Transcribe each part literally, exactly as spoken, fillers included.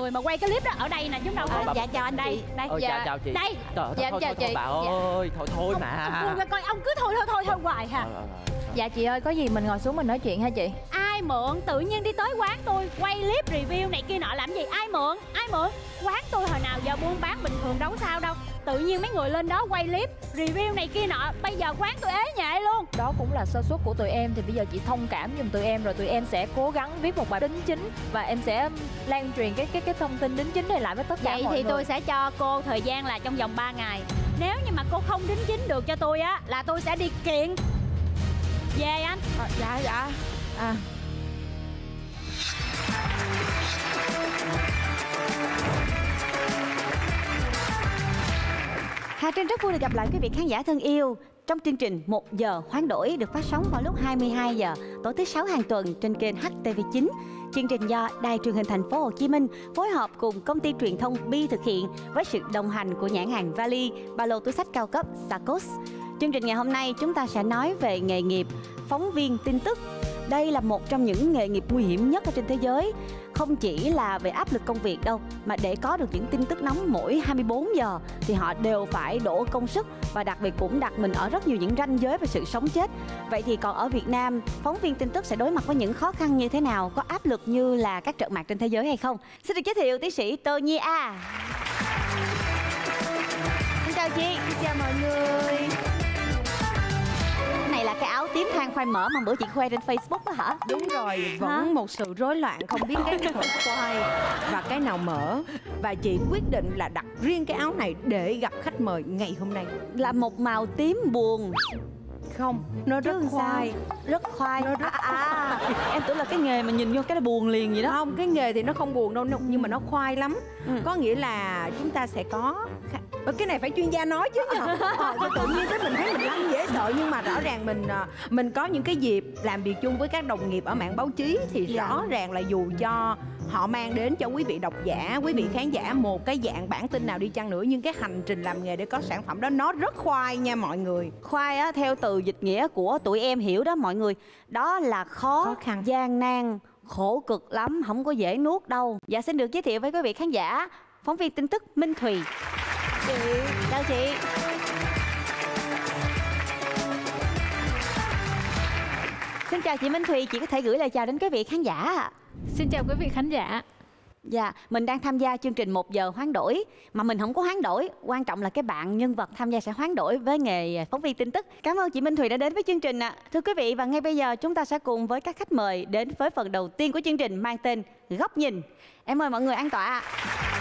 người mà quay cái clip đó ở đây nè, chúng đâu có. À, dạ chào anh đây, chị. đây. Ờ, dạ. chào, chào chị. Đây. Trời ơi, Dạ, thôi, chào thôi, thôi, chị. bà Dạ. ơi, thôi thôi Ông, mà. ông buông ra coi, ông cứ thôi thôi thôi thôi hoài hả? Rồi, rồi, rồi. Dạ chị ơi, có gì mình ngồi xuống mình nói chuyện ha chị. Ai mượn tự nhiên đi tới quán tôi quay clip review này kia nọ làm gì? Ai mượn? Ai mượn? Quán tôi hồi nào giờ buôn bán bình thường đâu có sao đâu. Tự nhiên mấy người lên đó quay clip review này kia nọ, bây giờ quán tôi ế nhệ luôn. Đó cũng là sơ suất của tụi em, thì bây giờ chị thông cảm giùm tụi em, rồi tụi em sẽ cố gắng viết một bài đính chính và em sẽ lan truyền cái cái cái thông tin đính chính này lại với tất cả Vậy mọi thì người. tôi sẽ cho cô thời gian là trong vòng ba ngày. Nếu như mà cô không đính chính được cho tôi á là tôi sẽ đi kiện. Về anh. À, dạ dạ. À. Hà Trinh rất vui được gặp lại quý vị khán giả thân yêu trong chương trình Một Giờ Hoán Đổi được phát sóng vào lúc hai mươi hai giờ tối thứ sáu hàng tuần trên kênh H T V chín. Chương trình do Đài Truyền hình Thành phố Hồ Chí Minh phối hợp cùng công ty truyền thông Bi thực hiện với sự đồng hành của nhãn hàng vali, ba lô túi xách cao cấp Sarcos. Chương trình ngày hôm nay chúng ta sẽ nói về nghề nghiệp phóng viên tin tức. Đây là một trong những nghề nghiệp nguy hiểm nhất ở trên thế giới. Không chỉ là về áp lực công việc đâu, mà để có được những tin tức nóng mỗi hai mươi bốn giờ thì họ đều phải đổ công sức, và đặc biệt cũng đặt mình ở rất nhiều những ranh giới về sự sống chết. Vậy thì còn ở Việt Nam, phóng viên tin tức sẽ đối mặt với những khó khăn như thế nào? Có áp lực như là các trận mạc trên thế giới hay không? Xin được giới thiệu tiến sĩ Tô Nhi A. Xin chào chị. Xin chào mọi người. Này là cái áo tím than khoai mỡ mà bữa chị khoe trên Facebook đó hả? Đúng rồi, vẫn hả? một sự rối loạn, không biết cái nào khoai và cái nào mỡ. Và chị quyết định là đặt riêng cái áo này để gặp khách mời ngày hôm nay. Là một màu tím buồn. Không, nó rất Chứ sao? khoai. Rất khoai. Nó rất à, à, em tưởng là cái nghề mà nhìn vô cái là buồn liền vậy đó. Không, cái nghề thì nó không buồn đâu, nhưng mà nó khoai lắm. Ừ. Có nghĩa là chúng ta sẽ có... Ờ, cái này phải chuyên gia nói chứ nhờ. Ờ, tự nhiên tới mình thấy mình lắm dễ sợ, nhưng mà rõ ràng mình mình có những cái dịp làm việc chung với các đồng nghiệp ở mảng báo chí thì Dạ. rõ ràng là dù cho họ mang đến cho quý vị độc giả, quý vị khán giả một cái dạng bản tin nào đi chăng nữa, nhưng cái hành trình làm nghề để có sản phẩm đó nó rất khoai nha mọi người. Khoai á, theo từ dịch nghĩa của tụi em hiểu đó mọi người, đó là khó, Khó khăn. gian nan, khổ cực lắm, không có dễ nuốt đâu. Dạ xin được giới thiệu với quý vị khán giả phóng viên tin tức Minh Thùy. Chị Chào chị. Xin chào chị Minh Thùy, chị có thể gửi lời chào đến quý vị khán giả ạ. Xin chào quý vị khán giả. Dạ, mình đang tham gia chương trình Một Giờ Hoán Đổi. Mà mình không có hoán đổi, quan trọng là cái bạn nhân vật tham gia sẽ hoán đổi với nghề phóng viên tin tức. Cảm ơn chị Minh Thùy đã đến với chương trình ạ. Thưa quý vị, và ngay bây giờ chúng ta sẽ cùng với các khách mời đến với phần đầu tiên của chương trình mang tên Góc Nhìn. Em mời mọi người an tọa ạ.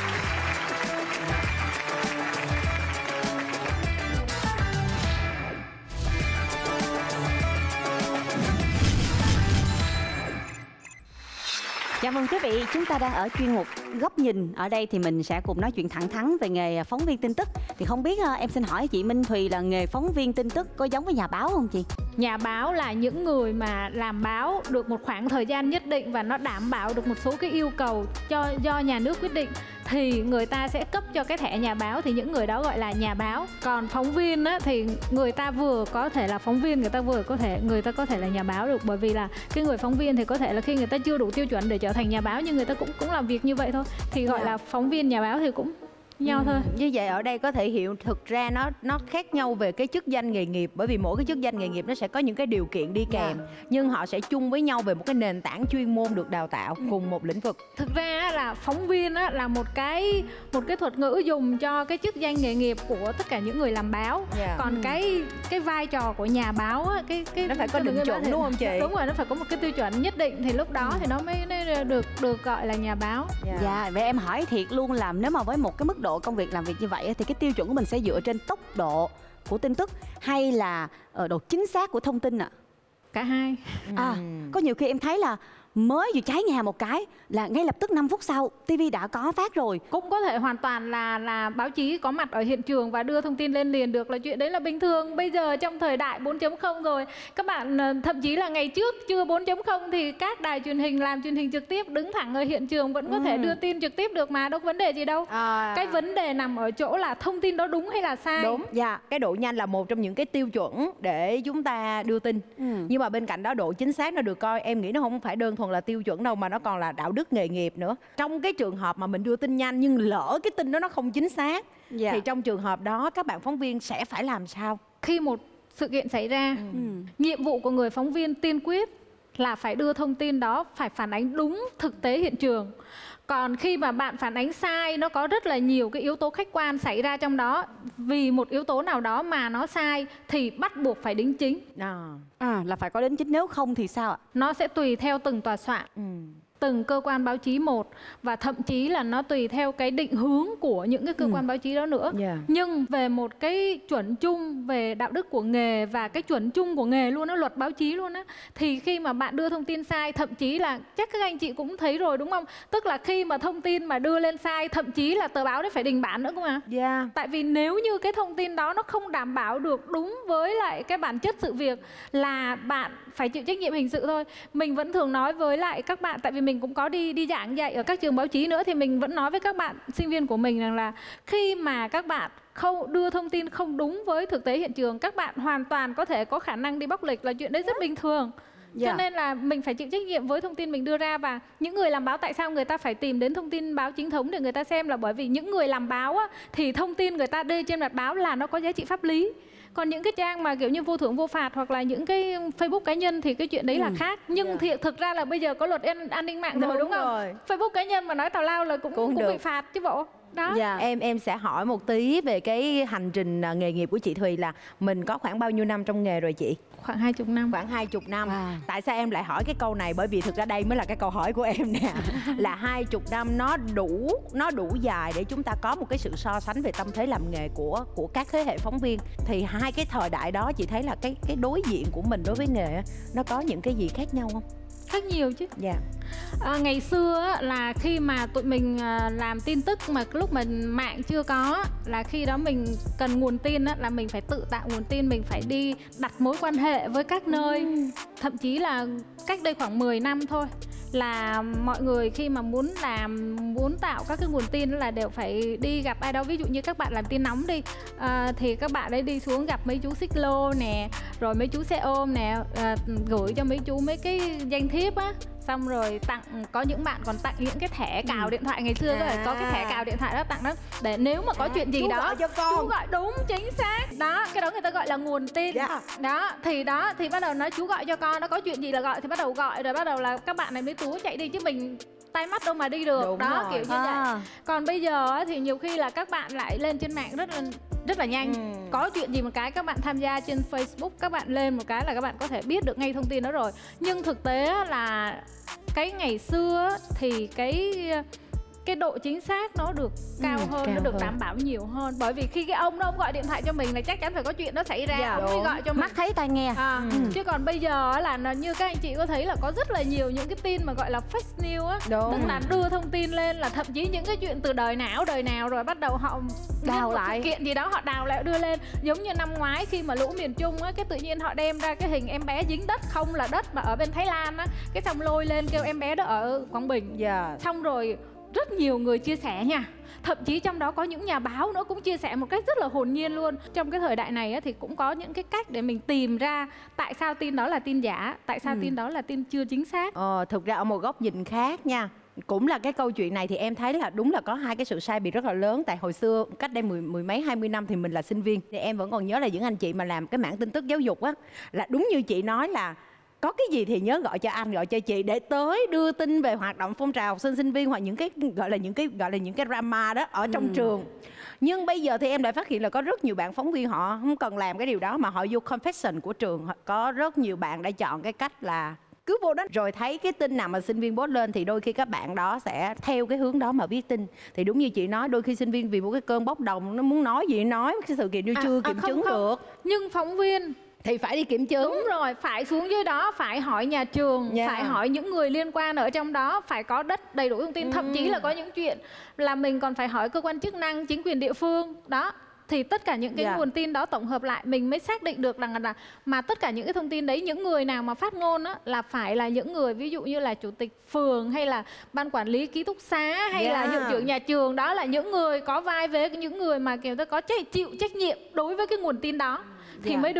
Chào mừng quý vị, chúng ta đang ở chuyên mục Góc Nhìn. Ở đây thì mình sẽ cùng nói chuyện thẳng thắn về nghề phóng viên tin tức. Thì không biết em xin hỏi chị Minh Thùy là nghề phóng viên tin tức có giống với nhà báo không chị? Nhà báo là những người mà làm báo được một khoảng thời gian nhất định và nó đảm bảo được một số cái yêu cầu cho do nhà nước quyết định, thì người ta sẽ cấp cho cái thẻ nhà báo, thì những người đó gọi là nhà báo. Còn phóng viên á, thì người ta vừa có thể là phóng viên, người ta vừa có thể người ta có thể là nhà báo được, bởi vì là cái người phóng viên thì có thể là khi người ta chưa đủ tiêu chuẩn để trở thành nhà báo, nhưng người ta cũng cũng làm việc như vậy thôi, thì gọi là phóng viên nhà báo thì cũng nhau thôi. Như vậy ở đây có thể hiểu thực ra nó nó khác nhau về cái chức danh nghề nghiệp, bởi vì mỗi cái chức danh nghề nghiệp nó sẽ có những cái điều kiện đi kèm, nhưng họ sẽ chung với nhau về một cái nền tảng chuyên môn được đào tạo cùng một lĩnh vực. Thực ra á, là phóng viên á, là một cái một cái thuật ngữ dùng cho cái chức danh nghề nghiệp của tất cả những người làm báo. Yeah. Còn Ừ. cái cái vai trò của nhà báo á, cái cái Nó phải có cái định người chuẩn báo đúng không chị? Đúng rồi, nó phải có một cái tiêu chuẩn nhất định thì lúc đó thì nó mới nó được được gọi là nhà báo. Yeah. Dạ, vậy em hỏi thiệt luôn là nếu mà với một cái mức độ công việc làm việc như vậy thì cái tiêu chuẩn của mình sẽ dựa trên tốc độ của tin tức hay là ở độ chính xác của thông tin ạ? Cả hai. À, có nhiều khi em thấy là mới vừa cháy nhà một cái là ngay lập tức năm phút sau ti vi đã có phát rồi. Cũng có thể hoàn toàn là là báo chí có mặt ở hiện trường và đưa thông tin lên liền được, là chuyện đấy là bình thường. Bây giờ trong thời đại bốn chấm không rồi, các bạn thậm chí là ngày trước chưa bốn chấm không thì các đài truyền hình làm truyền hình trực tiếp đứng thẳng ở hiện trường vẫn có Ừ. thể đưa tin trực tiếp được mà, đâu có vấn đề gì đâu. À. Cái vấn đề nằm ở chỗ là thông tin đó đúng hay là sai. Đúng. Dạ. Cái độ nhanh là một trong những cái tiêu chuẩn để chúng ta đưa tin. Ừ. Nhưng mà bên cạnh đó độ chính xác nó được coi, em nghĩ nó không phải đơn thuần thuần là tiêu chuẩn đâu mà nó còn là đạo đức nghề nghiệp nữa. Trong cái trường hợp mà mình đưa tin nhanh nhưng lỡ cái tin đó nó không chính xác, Dạ. thì trong trường hợp đó các bạn phóng viên sẽ phải làm sao? Khi một sự kiện xảy ra, Ừ. nhiệm vụ của người phóng viên tiên quyết là phải đưa thông tin đó phải phản ánh đúng thực tế hiện trường. Còn khi mà bạn phản ánh sai, nó có rất là nhiều cái yếu tố khách quan xảy ra trong đó, vì một yếu tố nào đó mà nó sai thì bắt buộc phải đính chính. À. À, là phải có đính chính, nếu không thì sao ạ? Nó sẽ tùy theo từng tòa soạn, Ừ. từng cơ quan báo chí một, và thậm chí là nó tùy theo cái định hướng của những cái cơ Ừ. quan báo chí đó nữa. Yeah. Nhưng về một cái chuẩn chung về đạo đức của nghề và cái chuẩn chung của nghề luôn á, luật báo chí luôn á, thì khi mà bạn đưa thông tin sai, thậm chí là chắc các anh chị cũng thấy rồi đúng không? Tức là khi mà thông tin mà đưa lên sai, thậm chí là tờ báo đấy phải đình bản nữa cơ mà. Yeah. Tại vì nếu như cái thông tin đó nó không đảm bảo được đúng với lại cái bản chất sự việc là bạn phải chịu trách nhiệm hình sự thôi. Mình vẫn thường nói với lại các bạn, tại vì mình cũng có đi đi giảng dạy ở các trường báo chí nữa, thì mình vẫn nói với các bạn sinh viên của mình rằng là khi mà các bạn không đưa thông tin không đúng với thực tế hiện trường, các bạn hoàn toàn có thể có khả năng đi bóc lệch, là chuyện đấy rất bình thường. Dạ. Cho nên là mình phải chịu trách nhiệm với thông tin mình đưa ra. Và những người làm báo, tại sao người ta phải tìm đến thông tin báo chính thống để người ta xem, là bởi vì những người làm báo á, thì thông tin người ta đưa trên mặt báo là nó có giá trị pháp lý. Còn những cái trang mà kiểu như vô thưởng vô phạt hoặc là những cái Facebook cá nhân thì cái chuyện đấy Ừ. là khác. Nhưng Dạ. thì thực ra là bây giờ có luật an, an ninh mạng rồi đúng, Đúng không? rồi. Facebook cá nhân mà nói tào lao là cũng Cũng cũng, được. bị phạt chứ bộ. Đó. Dạ. Em em sẽ hỏi một tí về cái hành trình à, nghề nghiệp của chị Thùy, là mình có khoảng bao nhiêu năm trong nghề rồi chị? Khoảng hai chục năm. Khoảng hai chục năm. Wow. Tại sao em lại hỏi cái câu này? Bởi vì thực ra đây mới là cái câu hỏi của em nè. Là hai chục năm nó đủ nó đủ dài để chúng ta có một cái sự so sánh về tâm thế làm nghề của của các thế hệ phóng viên. Thì hai cái thời đại đó chị thấy là cái cái đối diện của mình đối với nghề á, nó có những cái gì khác nhau không? Khác nhiều chứ. Dạ. À, ngày xưa á, là khi mà tụi mình à, làm tin tức mà lúc mà mạng chưa có, là khi đó mình cần nguồn tin á, là mình phải tự tạo nguồn tin, mình phải đi đặt mối quan hệ với các nơi. Thậm chí là cách đây khoảng mười năm thôi, là mọi người khi mà muốn làm, muốn tạo các cái nguồn tin là đều phải đi gặp ai đó. Ví dụ như các bạn làm tin nóng đi, à, thì các bạn ấy đi xuống gặp mấy chú xích lô nè, rồi mấy chú xe ôm nè, à, gửi cho mấy chú mấy cái danh thiếp á, xong rồi tặng, có những bạn còn tặng những cái thẻ cào Ừ. điện thoại. Ngày xưa À. có cái thẻ cào điện thoại đó tặng đó, để nếu mà có À, chuyện gì chú đó gọi cho con. chú gọi đúng chính xác đó, cái đó người ta gọi là nguồn tin. Dạ. Đó thì đó thì bắt đầu nói chú gọi cho con, nó có chuyện gì là gọi, thì bắt đầu gọi, rồi bắt đầu là các bạn này mới túa chạy đi, chứ mình tay mắt đâu mà đi được. Đúng đó rồi. kiểu như vậy. À. Còn bây giờ á, thì nhiều khi là các bạn lại lên trên mạng rất là rất là nhanh. Ừ. Có chuyện gì một cái các bạn tham gia trên Facebook, các bạn lên một cái là các bạn có thể biết được ngay thông tin đó rồi. Nhưng thực tế á, là cái ngày xưa á, thì cái cái độ chính xác nó được cao Ừ, hơn, cao nó được hơn. đảm bảo nhiều hơn. Bởi vì khi cái ông đó ông gọi điện thoại cho mình là chắc chắn phải có chuyện nó xảy ra, Dạ, ông mới đúng. gọi cho mình. Mắt thấy tai nghe. À, Ừ. chứ còn bây giờ á là nó như các anh chị có thấy là có rất là nhiều những cái tin mà gọi là fake news á, Đúng. tức là đưa thông tin lên là thậm chí những cái chuyện từ đời nào đời nào rồi bắt đầu họ Đào nhân một lại. sự kiện gì đó họ đào lại đưa lên. Giống như năm ngoái khi mà lũ miền Trung á, cái tự nhiên họ đem ra cái hình em bé dính đất, không là đất mà ở bên Thái Lan á, cái xong lôi lên kêu em bé đó ở Quảng Bình. Dạ. Xong rồi rất nhiều người chia sẻ nha. Thậm chí trong đó có những nhà báo nữa cũng chia sẻ một cách rất là hồn nhiên luôn. Trong cái thời đại này á, thì cũng có những cái cách để mình tìm ra tại sao tin đó là tin giả, tại sao Ừ. tin đó là tin chưa chính xác. Ờ, thực ra ở một góc nhìn khác nha, cũng là cái câu chuyện này thì em thấy là đúng là có hai cái sự sai biệt rất là lớn. Tại hồi xưa cách đây mười, mười mấy hai mươi năm thì mình là sinh viên, thì em vẫn còn nhớ là những anh chị mà làm cái mảng tin tức giáo dục á, là đúng như chị nói là có cái gì thì nhớ gọi cho anh, gọi cho chị để tới đưa tin về hoạt động phong trào học sinh sinh viên, hoặc những cái gọi là những cái gọi là những cái drama đó ở trong Ừ. trường. Nhưng bây giờ thì em lại phát hiện là có rất nhiều bạn phóng viên họ không cần làm cái điều đó, mà họ vô confession của trường. Họ- có rất nhiều bạn đã chọn cái cách là cứ vô đó rồi thấy cái tin nào mà sinh viên post lên thì đôi khi các bạn đó sẽ theo cái hướng đó mà viết tin. Thì đúng như chị nói, đôi khi sinh viên vì một cái cơn bốc đồng, nó muốn nói gì nói, cái sự kiện như À, chưa à, kiểm không, chứng không. được Nhưng phóng viên thì phải đi kiểm chứng. đúng rồi, phải xuống dưới đó, phải hỏi nhà trường, Dạ. phải hỏi những người liên quan ở trong đó, phải có đất đầy đủ thông tin. Thậm chí là có những chuyện là mình còn phải hỏi cơ quan chức năng, chính quyền địa phương đó. Thì tất cả những cái Dạ. nguồn tin đó tổng hợp lại mình mới xác định được rằng là mà tất cả những cái thông tin đấy, những người nào mà phát ngôn á, là phải là những người ví dụ như là chủ tịch phường hay là ban quản lý ký túc xá hay là Dạ. hiệu trưởng nhà trường. Đó là những người có vai vế, những người mà kiểu ta có trách chịu trách nhiệm đối với cái nguồn tin đó thì Dạ. mới được.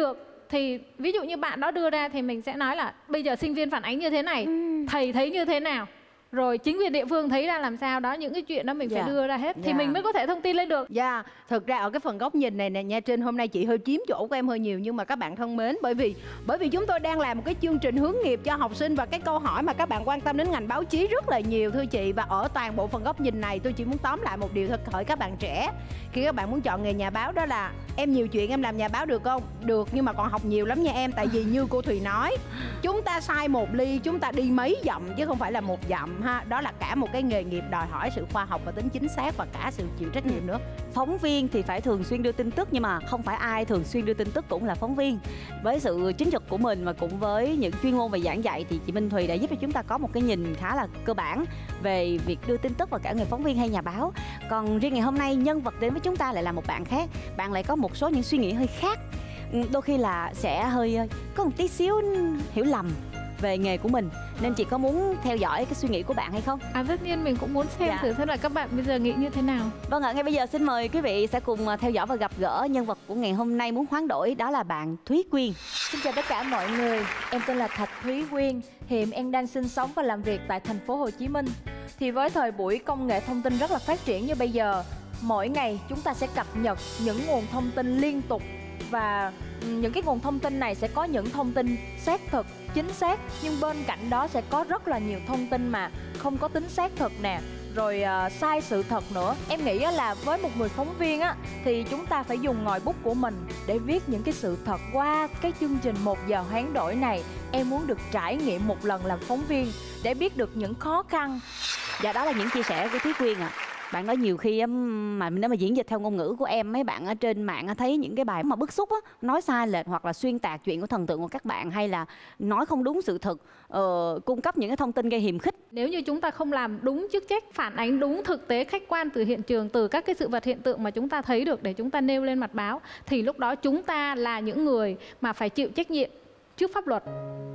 Thì ví dụ như bạn đó đưa ra thì mình sẽ nói là bây giờ sinh viên phản ánh như thế này, ừ. thầy thấy như thế nào, rồi chính quyền địa phương thấy ra làm sao đó, những cái chuyện đó mình yeah. phải đưa ra hết thì yeah. mình mới có thể thông tin lên được. Dạ, yeah. Thực ra ở cái phần góc nhìn này nè nha Trinh, hôm nay chị hơi chiếm chỗ của em hơi nhiều, nhưng mà các bạn thân mến, bởi vì bởi vì chúng tôi đang làm một cái chương trình hướng nghiệp cho học sinh, và cái câu hỏi mà các bạn quan tâm đến ngành báo chí rất là nhiều thưa chị. Và ở toàn bộ phần góc nhìn này tôi chỉ muốn tóm lại một điều thôi, hỏi các bạn trẻ khi các bạn muốn chọn nghề nhà báo, đó là em nhiều chuyện em làm nhà báo được không? Được, nhưng mà còn học nhiều lắm nha em. Tại vì như cô Thùy nói, chúng ta sai một ly chúng ta đi mấy dặm chứ không phải là một dặm ha. Đó là cả một cái nghề nghiệp đòi hỏi sự khoa học và tính chính xác, và cả sự chịu trách nhiệm nữa. Phóng viên thì phải thường xuyên đưa tin tức, nhưng mà không phải ai thường xuyên đưa tin tức cũng là phóng viên. Với sự chính trực của mình và cũng với những chuyên môn về giảng dạy thì chị Minh Thùy đã giúp cho chúng ta có một cái nhìn khá là cơ bản về việc đưa tin tức và cả nghề phóng viên hay nhà báo. Còn riêng ngày hôm nay, nhân vật đến với chúng ta lại là một bạn khác. Bạn lại có một số những suy nghĩ hơi khác, đôi khi là sẽ hơi có một tí xíu hiểu lầm về nghề của mình, nên chị có muốn theo dõi cái suy nghĩ của bạn hay không? À, tất nhiên mình cũng muốn xem dạ. thử xem là các bạn bây giờ nghĩ như thế nào. Vâng ạ, ngay bây giờ xin mời quý vị sẽ cùng theo dõi và gặp gỡ nhân vật của ngày hôm nay muốn hoán đổi, đó là bạn Thúy Quyên. Xin chào tất cả mọi người, em tên là Thạch Thúy Quyên, hiện em đang sinh sống và làm việc tại thành phố Hồ Chí Minh. Thì với thời buổi công nghệ thông tin rất là phát triển như bây giờ, mỗi ngày chúng ta sẽ cập nhật những nguồn thông tin liên tục, và những cái nguồn thông tin này sẽ có những thông tin xác thực, chính xác, nhưng bên cạnh đó sẽ có rất là nhiều thông tin mà không có tính xác thực nè, rồi uh, sai sự thật nữa. Em nghĩ là với một người phóng viên á, thì chúng ta phải dùng ngòi bút của mình để viết những cái sự thật. Qua cái chương trình Một Giờ Hoán Đổi này, em muốn được trải nghiệm một lần làm phóng viên để biết được những khó khăn. Và đó là những chia sẻ của Thúy Quyên ạ. À. Bạn nói nhiều khi mà nếu mà diễn dịch theo ngôn ngữ của em, mấy bạn ở trên mạng thấy những cái bài mà bức xúc á, nói sai lệch hoặc là xuyên tạc chuyện của thần tượng của các bạn, hay là nói không đúng sự thật, uh, cung cấp những cái thông tin gây hiềm khích. Nếu như chúng ta không làm đúng chức trách, phản ánh đúng thực tế khách quan từ hiện trường, từ các cái sự vật hiện tượng mà chúng ta thấy được để chúng ta nêu lên mặt báo, thì lúc đó chúng ta là những người mà phải chịu trách nhiệm trước pháp luật.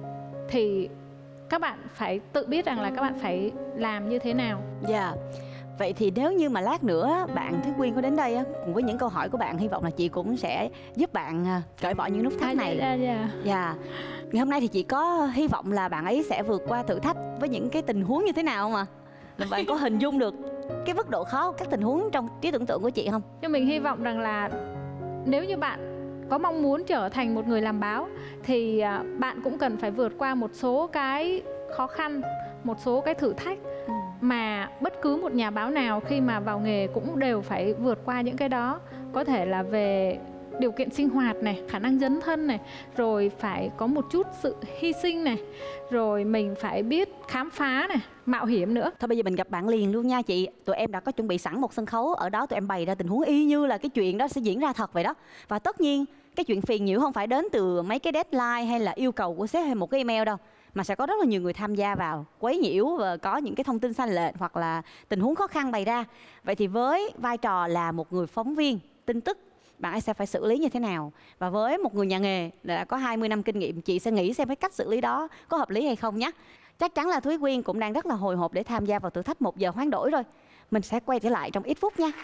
Thì các bạn phải tự biết rằng là các bạn phải làm như thế nào. Dạ. Yeah. Vậy thì nếu như mà lát nữa bạn Thúy Quyên có đến đây cùng với những câu hỏi của bạn, hy vọng là chị cũng sẽ giúp bạn cởi bỏ những nút thắt này. Dạ, dạ. Dạ. Ngày hôm nay thì chị có hy vọng là bạn ấy sẽ vượt qua thử thách với những cái tình huống như thế nào không ạ? Là bạn có hình dung được cái mức độ khó các tình huống trong trí tưởng tượng của chị không? Nhưng mình hy vọng rằng là nếu như bạn có mong muốn trở thành một người làm báo thì bạn cũng cần phải vượt qua một số cái khó khăn, một số cái thử thách mà bất cứ một nhà báo nào khi mà vào nghề cũng đều phải vượt qua những cái đó. Có thể là về điều kiện sinh hoạt này, khả năng dấn thân này, rồi phải có một chút sự hy sinh này, rồi mình phải biết khám phá này, mạo hiểm nữa. Thôi bây giờ mình gặp bạn liền luôn nha chị. Tụi em đã có chuẩn bị sẵn một sân khấu, ở đó tụi em bày ra tình huống y như là cái chuyện đó sẽ diễn ra thật vậy đó. Và tất nhiên cái chuyện phiền nhiễu không phải đến từ mấy cái deadline hay là yêu cầu của sếp hay một cái email đâu, mà sẽ có rất là nhiều người tham gia vào quấy nhiễu và có những cái thông tin sai lệch hoặc là tình huống khó khăn bày ra. Vậy thì với vai trò là một người phóng viên tin tức, bạn ấy sẽ phải xử lý như thế nào? Và với một người nhà nghề đã có hai mươi năm kinh nghiệm, chị sẽ nghĩ xem cái cách xử lý đó có hợp lý hay không nhé. Chắc chắn là Thúy Quyên cũng đang rất là hồi hộp để tham gia vào thử thách Một Giờ Hoán Đổi rồi. Mình sẽ quay trở lại trong ít phút nha.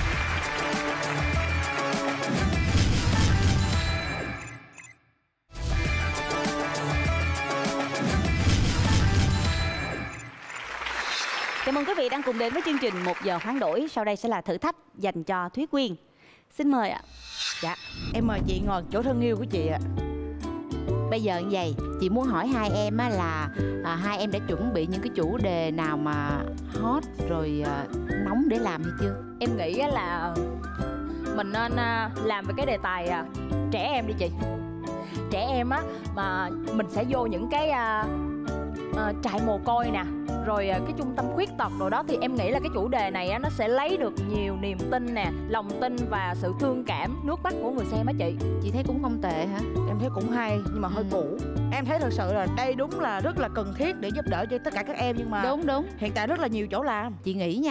Chào mừng quý vị đang cùng đến với chương trình Một Giờ Hoán Đổi. Sau đây sẽ là thử thách dành cho Thúy Quyên. Xin mời ạ. Dạ, em mời chị ngồi chỗ thân yêu của chị ạ. Bây giờ như vậy, chị muốn hỏi hai em á là à, hai em đã chuẩn bị những cái chủ đề nào mà hot rồi à, nóng để làm hay chưa? Em nghĩ là mình nên làm về cái đề tài trẻ em đi chị. Trẻ em á, mà mình sẽ vô những cái uh, trại mồ côi nè, rồi cái trung tâm khuyết tật rồi đó, thì em nghĩ là cái chủ đề này á, nó sẽ lấy được nhiều niềm tin nè, lòng tin và sự thương cảm, nước mắt của người xem á chị. Chị thấy cũng không tệ hả? Em thấy cũng hay nhưng mà hơi ừ. cũ. Em thấy thật sự là đây đúng là rất là cần thiết để giúp đỡ cho tất cả các em, nhưng mà đúng đúng hiện tại rất là nhiều chỗ làm. Chị nghĩ nha,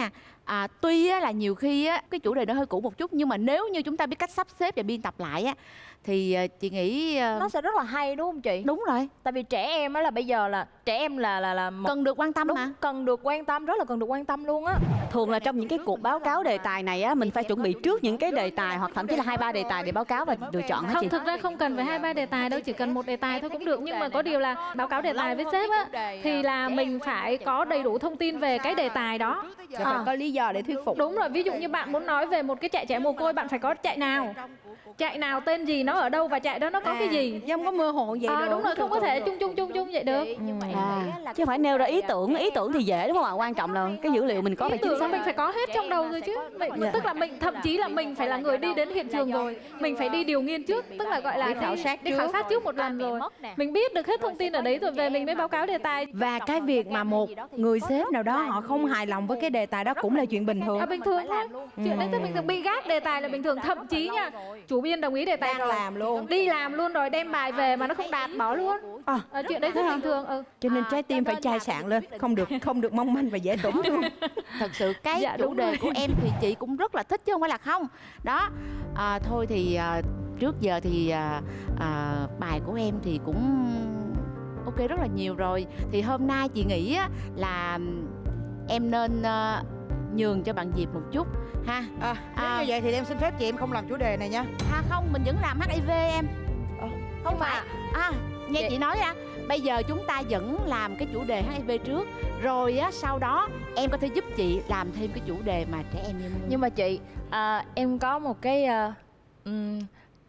à, tuy á, là nhiều khi á, cái chủ đề nó hơi cũ một chút, nhưng mà nếu như chúng ta biết cách sắp xếp và biên tập lại á, thì à, chị nghĩ à... nó sẽ rất là hay đúng không chị? Đúng rồi. Tại vì trẻ em á là bây giờ là trẻ em là là là một... cần được quan tâm đúng, mà. Cần được quan tâm, rất là cần được quan tâm luôn á. Thường là trong những cái cuộc báo cáo đề tài này á, mình phải chuẩn bị trước những cái đề tài hoặc thậm chí là hai ba đề tài để báo cáo và lựa chọn hả chị? Không, thực ra không cần phải hai ba đề tài đâu, chỉ cần một đề tài thôi cũng được. Nhưng mà có điều là báo cáo đề tài với sếp á, thì là mình phải có đầy đủ thông tin về cái đề tài đó. Phải à. có lý do để thuyết phục. Đúng rồi, ví dụ như bạn muốn nói về một cái trại trẻ mồ côi, bạn phải có trại nào, trại nào, tên gì, nó ở đâu và trại đó nó có à, cái gì. Chứ không có mơ hồ vậy à, được. Đúng rồi, không có thể chung chung chung chung vậy được. À, chứ phải nêu ra ý tưởng, ý tưởng thì dễ đúng không ạ? Quan trọng là cái dữ liệu mình có phải chính xác. Mình phải có hết trong đầu rồi chứ. Mình, yeah. Tức là mình thậm chí là mình phải là người đi đến hiện trường rồi, mình phải đi điều nghiên trước, tức là gọi là đi khảo sát đi khảo sát trước một lần rồi, mình biết được hết thông tin ở đấy rồi về mình mới báo cáo đề tài. Và cái việc mà một người sếp nào đó họ không hài lòng với cái đề tài đó cũng là chuyện bình thường. À, bình thường thôi. Chuyện đấy thì bình thường, bị gác đề tài là bình thường. Thậm chí nha, chủ biên đồng ý đề tài đang làm luôn, đi làm luôn rồi đem bài về mà nó không đạt bỏ luôn. À, à, chuyện đấy rất bình thường. Ừ. Cho nên trái tim phải chai sạn lên, không được không được mong manh và dễ tổn thương. Thật sự cái dạ, chủ đề rồi. của em thì chị cũng rất là thích chứ không phải là không. Đó, à, thôi thì à, trước giờ thì à, à, bài của em thì cũng ok rất là nhiều rồi. Thì hôm nay chị nghĩ á, là em nên à, nhường cho bạn Diệp một chút ha. À, nếu à, như vậy thì em xin phép chị em không làm chủ đề này nha. À không, mình vẫn làm hát i vê em. à, Không phải à, nghe chị, chị nói á, bây giờ chúng ta vẫn làm cái chủ đề hát i vê trước, rồi á sau đó em có thể giúp chị làm thêm cái chủ đề mà trẻ em như Nhưng mà chị, à, em có một cái uh, um,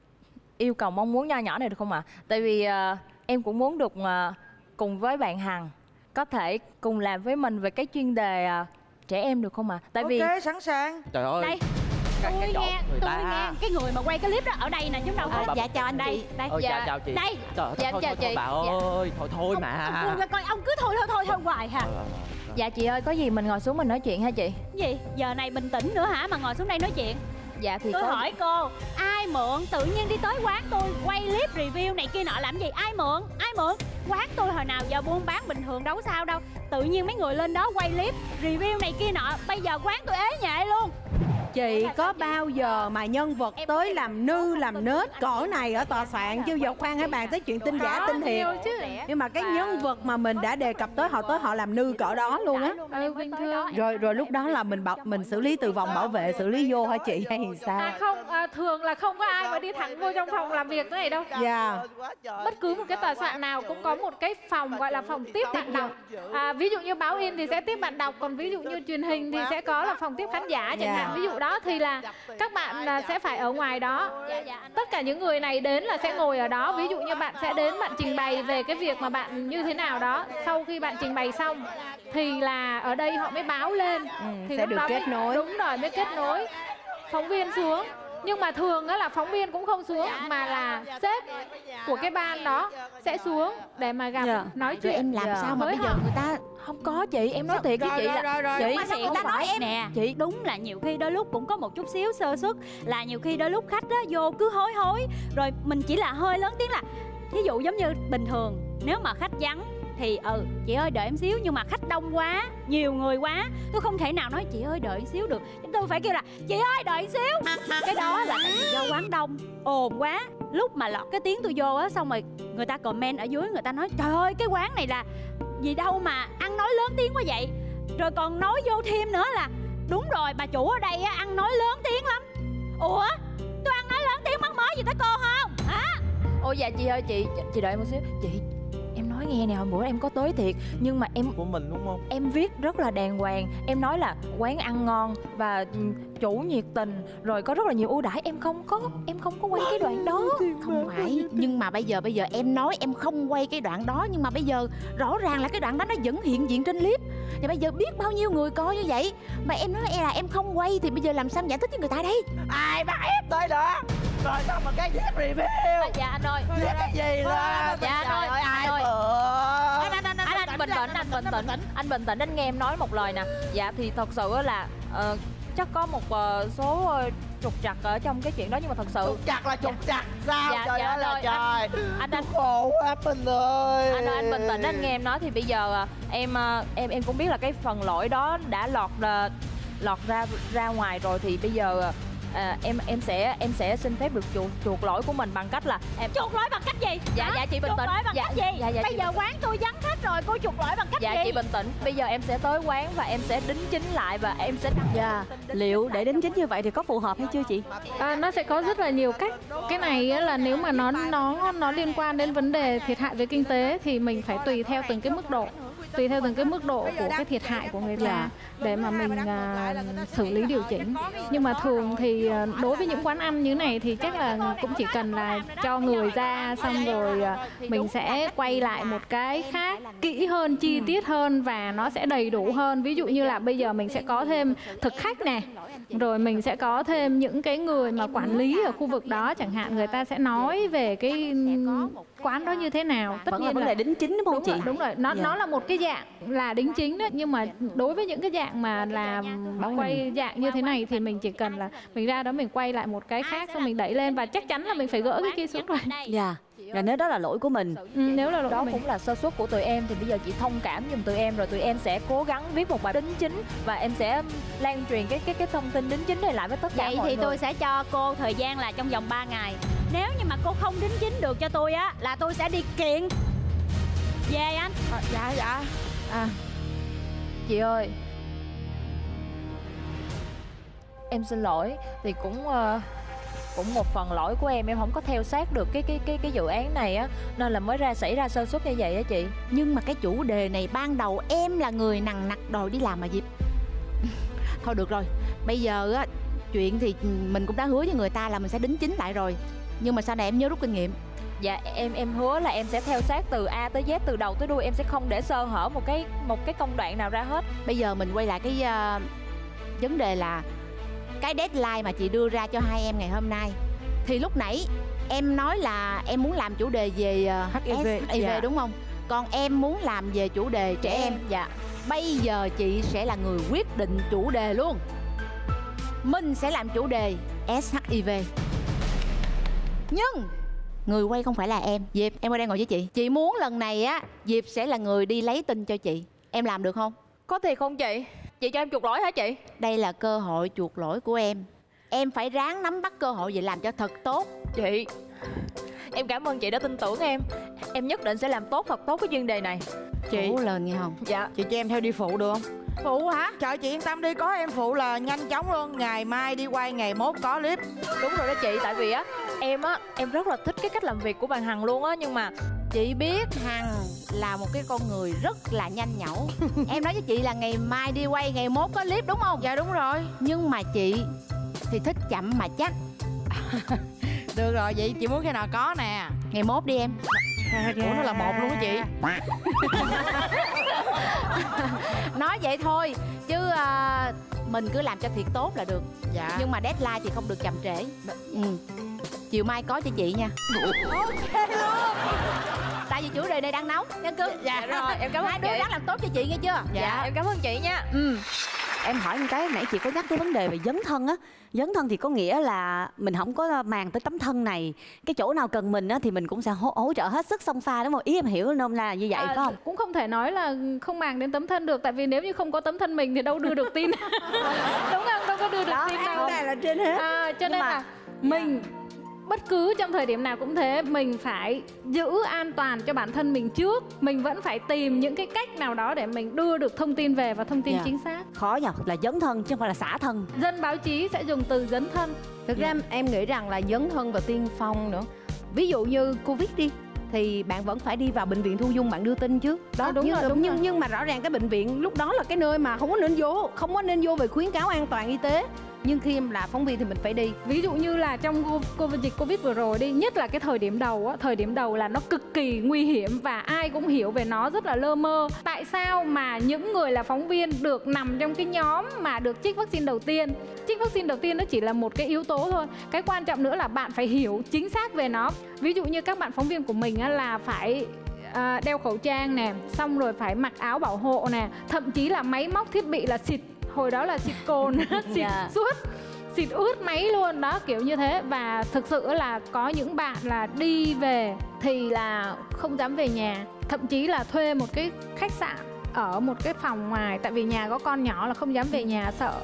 yêu cầu mong muốn nho nhỏ này được không ạ? À? Tại vì uh, em cũng muốn được uh, cùng với bạn Hằng có thể cùng làm với mình về cái chuyên đề uh, trẻ em được không ạ? À? Tại ok, vì sẵn sàng. Trời ơi, đây tôi nghe tôi nghe cái người mà quay cái clip đó ở đây nè chứ đâu có. À, dạ chào anh đây chị. đây Ôi, dạ. chào, chào chị. Đây trời ơi, dạ, thôi, chào thôi, chị. thôi, bà ơi, thôi thôi mà. Ông, ông coi ông cứ thôi thôi thôi thôi hoài hả? Dạ chị ơi, có gì mình ngồi xuống mình nói chuyện ha chị. Gì giờ này bình tĩnh nữa hả mà ngồi xuống đây nói chuyện? Dạ thì tôi có... hỏi cô, ai mượn tự nhiên đi tới quán tôi quay clip review này kia nọ làm gì? Ai mượn? Ai mượn? Quán tôi hồi nào giờ buôn bán bình thường đâu sao đâu, tự nhiên mấy người lên đó quay clip review này kia nọ, bây giờ quán tôi ế nhệ luôn. Chị có bao giờ mà nhân vật tới làm nư làm nết cõi này ở tòa soạn chứ giờ khoan hãy bàn tới chuyện tin giả tin thiệt chứ. Nhưng mà cái nhân vật mà mình đã đề cập tới họ tới họ làm nư cỡ đó luôn á. Ừ, bình thường. Rồi rồi lúc đó là mình bảo mình xử lý từ vòng bảo vệ xử lý vô hả chị hay sao? À không, à, thường là không có ai mà đi thẳng vô trong phòng làm việc thế này đâu. Dạ. Bất cứ một cái tòa soạn nào cũng có một cái phòng gọi là phòng tiếp bạn đọc. À, ví dụ như báo in thì sẽ tiếp bạn đọc, còn ví dụ như truyền hình thì sẽ có là phòng tiếp khán giả chẳng hạn. Ví dụ đó thì là các bạn là sẽ phải ở ngoài đó. Tất cả những người này đến là sẽ ngồi ở đó. Ví dụ như bạn sẽ đến bạn trình bày về cái việc mà bạn như thế nào đó. Sau khi bạn trình bày xong thì là ở đây họ mới báo lên. Ừ, thì sẽ được kết mới, nối. Đúng rồi, mới kết nối phóng viên xuống. Nhưng mà thường á là phóng viên cũng không xuống mà là sếp của cái ban đó sẽ xuống để mà gặp yeah. nói chuyện. Rồi em làm yeah. sao mà Mới bây giờ người ta không có chị, em nói thiệt với chị là rồi, rồi, chị mà sao người ta nói em nè, chị đúng là nhiều khi đôi lúc cũng có một chút xíu sơ suất, là nhiều khi đôi lúc khách á vô cứ hối hối rồi mình chỉ là hơi lớn tiếng là ví dụ giống như bình thường nếu mà khách vắng thì ừ chị ơi đợi em xíu, nhưng mà khách đông quá, nhiều người quá, tôi không thể nào nói chị ơi đợi xíu được, tôi phải kêu là chị ơi đợi xíu. Cái đó là tại vì do quán đông ồn quá, lúc mà lọt cái tiếng tôi vô á, xong rồi người ta comment ở dưới, người ta nói trời ơi cái quán này là gì đâu mà ăn nói lớn tiếng quá vậy. Rồi còn nói vô thêm nữa là đúng rồi bà chủ ở đây á ăn nói lớn tiếng lắm. Ủa tôi ăn nói lớn tiếng mắc mớ gì tới cô không hả? Ôi dạ chị ơi, chị chị đợi một xíu chị. Em nói nghe nè, hồi bữa em có tới thiệt, nhưng mà em của mình đúng không? Em viết rất là đàng hoàng, em nói là quán ăn ngon và chủ nhiệt tình, rồi có rất là nhiều ưu đãi. Em không có em không có quay cái đoạn đó. Không phải, nhưng mà bây giờ bây giờ em nói em không quay cái đoạn đó, nhưng mà bây giờ rõ ràng là cái đoạn đó nó vẫn hiện diện trên clip. Và bây giờ biết bao nhiêu người coi như vậy mà em nói là em không quay thì bây giờ làm sao giải thích với người ta đây? Ai bắt ép tới nữa? Rồi xong mà cái viết review. À, dạ anh ơi. Viết cái gì lên? Dạ anh ơi, ơi, ai anh ơi. bữa? Anh, anh, anh, anh, anh bình tĩnh, anh bình tĩnh, anh bình tĩnh, anh nghe em nói một lời nè. Dạ thì thật sự là uh, chắc có một uh, số uh, trục trặc ở trong cái chuyện đó, nhưng mà thật sự trục trặc là trục trặc sao? Dạ, trời dạ, ơi là rồi, trời. Anh anh khổ quá Bình ơi. Anh ơi, anh bình tĩnh, anh nghe em nói thì bây giờ uh, em uh, em em cũng biết là cái phần lỗi đó đã lọt uh, lọt ra ra ngoài rồi thì bây giờ à, em em sẽ em sẽ xin phép được chuộc chuộc lỗi của mình bằng cách là em chuộc lỗi bằng cách gì? Dạ Hả? dạ chị bình chuộc tĩnh. lỗi bằng dạ, cách gì? Dạ, dạ, Bây chị... giờ quán tôi vắng hết rồi, cô chuộc lỗi bằng cách dạ, gì? Dạ chị bình tĩnh. Bây giờ em sẽ tới quán và em sẽ đính chính lại và em sẽ đăng Dạ. Liệu để đính chính như vậy thì có phù hợp hay chưa chị? À, nó sẽ có rất là nhiều cách. Cái này á, là nếu mà nó nó nó liên quan đến vấn đề thiệt hại về kinh tế thì mình phải tùy theo từng cái mức độ, tùy theo từng cái mức độ của cái thiệt hại của người ta để mà mình à, xử lý điều chỉnh. Nhưng mà thường thì à, đối với những quán ăn như này thì chắc là cũng chỉ cần là cho người ra xong rồi à, mình sẽ quay lại một cái khác kỹ hơn, chi tiết hơn và nó sẽ đầy đủ hơn. Ví dụ như là bây giờ mình sẽ có thêm thực khách nè, rồi mình sẽ có thêm những cái người mà quản lý ở khu vực đó chẳng hạn, người ta sẽ nói về cái quán đó như thế nào. Tất Vẫn nhiên là vấn đề đính chính đúng không đúng chị? rồi, đúng rồi, nó Dạ. nó là một cái dạng là đính chính đó, nhưng mà đối với những cái dạng mà là quay dạng như thế này thì mình chỉ cần là mình ra đó mình quay lại một cái khác xong mình đẩy lên và chắc chắn là mình phải gỡ cái kia xuống rồi. Dạ. Và nếu đó là lỗi của mình. Ừ, nếu là lỗi đó của mình. cũng là sơ suất của tụi em thì bây giờ chị thông cảm giùm tụi em, rồi tụi em sẽ cố gắng viết một bài đính chính và em sẽ lan truyền cái cái cái thông tin đính chính này lại với tất cả Vậy mọi thì người. tôi sẽ cho cô thời gian là trong vòng ba ngày. Nếu như mà cô không đính chính được cho tôi á là tôi sẽ đi kiện. Về anh. À, dạ dạ. À, chị ơi, em xin lỗi thì cũng uh, cũng một phần lỗi của em, em không có theo sát được cái cái cái cái dự án này á nên là mới ra xảy ra sơ suất như vậy á chị. Nhưng mà cái chủ đề này ban đầu em là người nằng nặc đòi đi làm mà Diệp. Thôi được rồi, bây giờ á chuyện thì mình cũng đã hứa với người ta là mình sẽ đính chính lại rồi. Nhưng mà sau này em nhớ rút kinh nghiệm. Dạ em em hứa là em sẽ theo sát từ A tới Z, từ đầu tới đuôi, em sẽ không để sơ hở một cái một cái công đoạn nào ra hết. Bây giờ mình quay lại cái uh, vấn đề là cái deadline mà chị đưa ra cho hai em ngày hôm nay. Thì lúc nãy em nói là em muốn làm chủ đề về uh, hát i vê, ét i vê dạ. đúng không? Còn em muốn làm về chủ đề trẻ em. Dạ. Bây giờ chị sẽ là người quyết định chủ đề luôn. Mình sẽ làm chủ đề ét hát i vê. Nhưng người quay không phải là em. Diệp, em ở đây ngồi với chị. Chị muốn lần này á Diệp sẽ là người đi lấy tin cho chị. Em làm được không? Có thiệt không chị? Chị cho em chuộc lỗi hả chị? Đây là cơ hội chuộc lỗi của em. Em phải ráng nắm bắt cơ hội vậy làm cho thật tốt. Chị, em cảm ơn chị đã tin tưởng em. Em nhất định sẽ làm tốt thật tốt cái chuyên đề này. Chị, Cố lên nghe không? Dạ. chị cho em theo đi phụ được không? Phụ hả? Trời chị yên tâm đi, có em phụ là nhanh chóng luôn. Ngày mai đi quay, ngày mốt có clip. Đúng rồi đó chị, tại vì á em á em rất là thích cái cách làm việc của bạn Hằng luôn á, nhưng mà Chị biết Hằng là một cái con người rất là nhanh nhẩu. Em nói với chị là ngày mai đi quay, ngày mốt có clip đúng không? Dạ đúng rồi. Nhưng mà chị thì thích chậm mà chắc. Được rồi, vậy chị muốn khi nào có nè? Ngày mốt đi em. Ủa nó là một luôn á chị. Nói vậy thôi chứ à, mình cứ làm cho thiệt tốt là được. Dạ. Nhưng mà deadline thì không được chậm trễ. Ừ. Chiều mai có cho chị nha. Ok luôn. Tại vì chủ đề này đang nóng nha cưng. dạ rồi, em cảm ơn Hai đứa chị. ráng làm tốt cho chị nghe chưa? Dạ, em cảm ơn chị nha. Ừ. Em hỏi một cái, nãy chị có nhắc tới vấn đề về dấn thân á. Dấn thân thì có nghĩa là mình không có màng tới tấm thân này. Cái chỗ nào cần mình á thì mình cũng sẽ hỗ, hỗ trợ hết sức xông pha đúng không? Ý em hiểu nôm na là như vậy À, phải không? cũng không thể nói là không màng đến tấm thân được, tại vì nếu như không có tấm thân mình thì đâu đưa được tin. Đúng không? Đâu có đưa được Đó, tin em đâu. này là trên hết. À, cho nên Nhưng mà- là mình bất cứ trong thời điểm nào cũng thế, mình phải giữ an toàn cho bản thân mình trước. Mình vẫn phải tìm những cái cách nào đó để mình đưa được thông tin về và thông tin Dạ. chính xác. Khó nhờ, là dấn thân chứ không phải là xả thân. Dân báo chí sẽ dùng từ dấn thân. Thực ra em nghĩ rằng là dấn thân và tiên phong nữa. Ví dụ như Covid đi thì bạn vẫn phải đi vào bệnh viện thu dung, bạn đưa tin chứ. Đó, À, đúng nhưng, rồi, đúng nhưng rồi. nhưng mà rõ ràng cái bệnh viện lúc đó là cái nơi mà không có nên vô, không có nên vô về khuyến cáo an toàn y tế. Nhưng khi em là phóng viên thì mình phải đi. Ví dụ như là trong Covid, dịch Covid vừa rồi đi, nhất là cái thời điểm đầu á, thời điểm đầu là nó cực kỳ nguy hiểm và ai cũng hiểu về nó rất là lơ mơ. Tại sao mà những người là phóng viên được nằm trong cái nhóm mà được chích vaccine đầu tiên? Chích vaccine đầu tiên nó chỉ là một cái yếu tố thôi. Cái quan trọng nữa là bạn phải hiểu chính xác về nó. Ví dụ như các bạn phóng viên của mình á, là phải à, đeo khẩu trang nè, xong rồi phải mặc áo bảo hộ nè, thậm chí là máy móc thiết bị là xịt, hồi đó là xịt cồn, xịt Dạ. suốt, xịt ướt máy luôn đó, kiểu như thế. Và thực sự là có những bạn là đi về thì là không dám về nhà, thậm chí là thuê một cái khách sạn ở một cái phòng ngoài, tại vì nhà có con nhỏ là không dám về nhà, sợ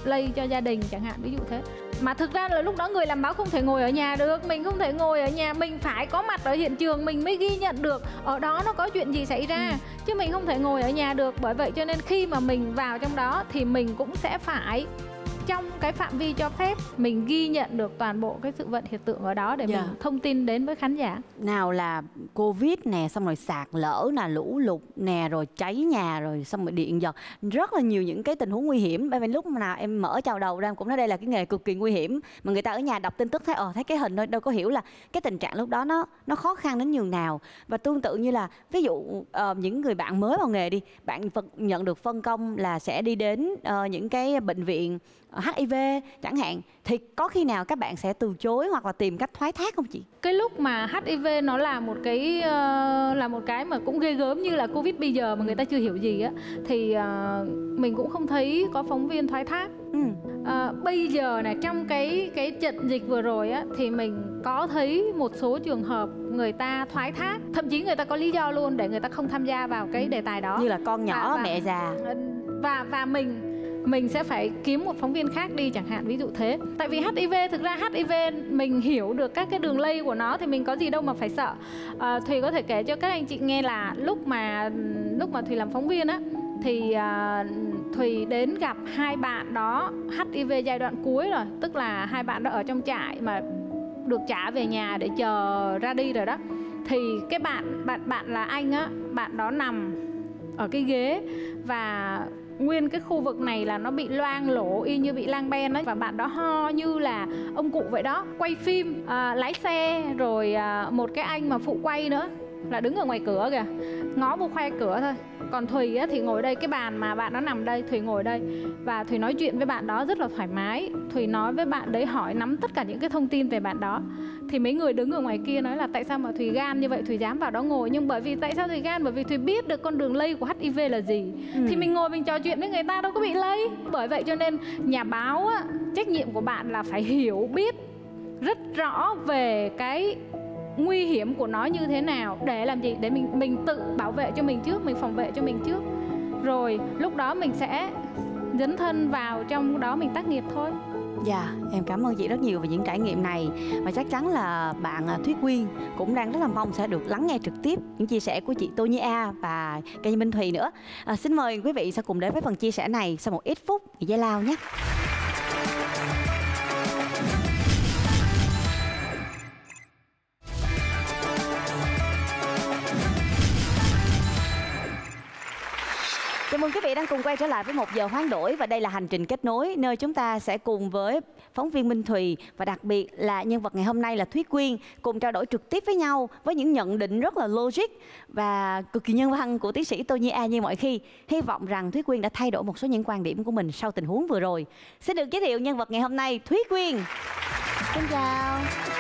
lây cho gia đình chẳng hạn, ví dụ thế. Mà thực ra là lúc đó người làm báo không thể ngồi ở nhà được, mình không thể ngồi ở nhà, mình phải có mặt ở hiện trường, mình mới ghi nhận được ở đó nó có chuyện gì xảy ra, ừ. chứ mình không thể ngồi ở nhà được. Bởi vậy cho nên khi mà mình vào trong đó thì mình cũng sẽ phải trong cái phạm vi cho phép mình ghi nhận được toàn bộ cái sự vật hiện tượng ở đó để yeah. mình thông tin đến với khán giả. Nào là Covid nè, xong rồi sạt lở nè, lũ lụt nè, rồi cháy nhà, rồi xong rồi điện giật, rất là nhiều những cái tình huống nguy hiểm. Bởi vì lúc nào em mở chào đầu ra em cũng nói đây là cái nghề cực kỳ nguy hiểm, mà người ta ở nhà đọc tin tức thấy ờ thấy cái hình thôi, đâu có hiểu là cái tình trạng lúc đó nó nó khó khăn đến nhường nào. Và tương tự như là ví dụ uh, những người bạn mới vào nghề đi, bạn nhận được phân công là sẽ đi đến uh, những cái bệnh viện hát i vê chẳng hạn, thì có khi nào các bạn sẽ từ chối hoặc là tìm cách thoái thác không chị? Cái lúc mà hát i vê nó là một cái uh, là một cái mà cũng ghê gớm như là Covid bây giờ mà người ta chưa hiểu gì á, thì uh, mình cũng không thấy có phóng viên thoái thác. Ừ. Uh, bây giờ này trong cái cái trận dịch vừa rồi á, thì mình có thấy một số trường hợp người ta thoái thác, thậm chí người ta có lý do luôn để người ta không tham gia vào cái đề tài đó, như là con nhỏ, và, và, mẹ già, và và mình mình sẽ phải kiếm một phóng viên khác đi chẳng hạn, ví dụ thế. Tại vì hát i vê, thực ra hát i vê mình hiểu được các cái đường lây của nó thì mình có gì đâu mà phải sợ. à, Thùy có thể kể cho các anh chị nghe là lúc mà lúc mà Thùy làm phóng viên á, thì à, Thùy đến gặp hai bạn đó hát i vê giai đoạn cuối rồi, tức là hai bạn đó ở trong trại mà được trả về nhà để chờ ra đi rồi đó. Thì cái bạn bạn bạn là anh á, bạn đó nằm ở cái ghế và nguyên cái khu vực này là nó bị loang lổ y như bị lang ben ấy, và bạn đó ho như là ông cụ vậy đó. Quay phim, à, lái xe, rồi à, một cái anh mà phụ quay nữa là đứng ở ngoài cửa kìa, ngó vô khoe cửa thôi. Còn Thùy á, thì ngồi đây, cái bàn mà bạn đó nằm đây, Thùy ngồi đây và Thùy nói chuyện với bạn đó rất là thoải mái. Thùy nói với bạn đấy, hỏi nắm tất cả những cái thông tin về bạn đó. Thì mấy người đứng ở ngoài kia nói là tại sao mà Thùy gan như vậy, Thùy dám vào đó ngồi. Nhưng bởi vì tại sao Thùy gan? Bởi vì Thùy biết được con đường lây của hát i vê là gì. ừ. Thì mình ngồi mình trò chuyện với người ta đâu có bị lây. Bởi vậy cho nên nhà báo á, trách nhiệm của bạn là phải hiểu biết rất rõ về cái nguy hiểm của nó như thế nào, để làm gì, để mình mình tự bảo vệ cho mình trước, mình phòng vệ cho mình trước, rồi lúc đó mình sẽ dấn thân vào trong đó mình tác nghiệp thôi. Dạ, yeah, em cảm ơn chị rất nhiều về những trải nghiệm này. Và chắc chắn là bạn Thúy Quyên cũng đang rất là mong sẽ được lắng nghe trực tiếp những chia sẻ của chị Tô Nhi A và ca sĩ Minh Thùy nữa. à, Xin mời quý vị sẽ cùng đến với phần chia sẻ này sau một ít phút giải lao nhé. Chào mừng quý vị đang cùng quay trở lại với một giờ hoán đổi, và đây là hành trình kết nối, nơi chúng ta sẽ cùng với phóng viên Minh Thùy và đặc biệt là nhân vật ngày hôm nay là Thúy Quyên cùng trao đổi trực tiếp với nhau với những nhận định rất là logic và cực kỳ nhân văn của tiến sĩ Tô Nhi A như mọi khi. Hy vọng rằng Thúy Quyên đã thay đổi một số những quan điểm của mình sau tình huống vừa rồi. Xin được giới thiệu nhân vật ngày hôm nay, Thúy Quyên. Xin chào.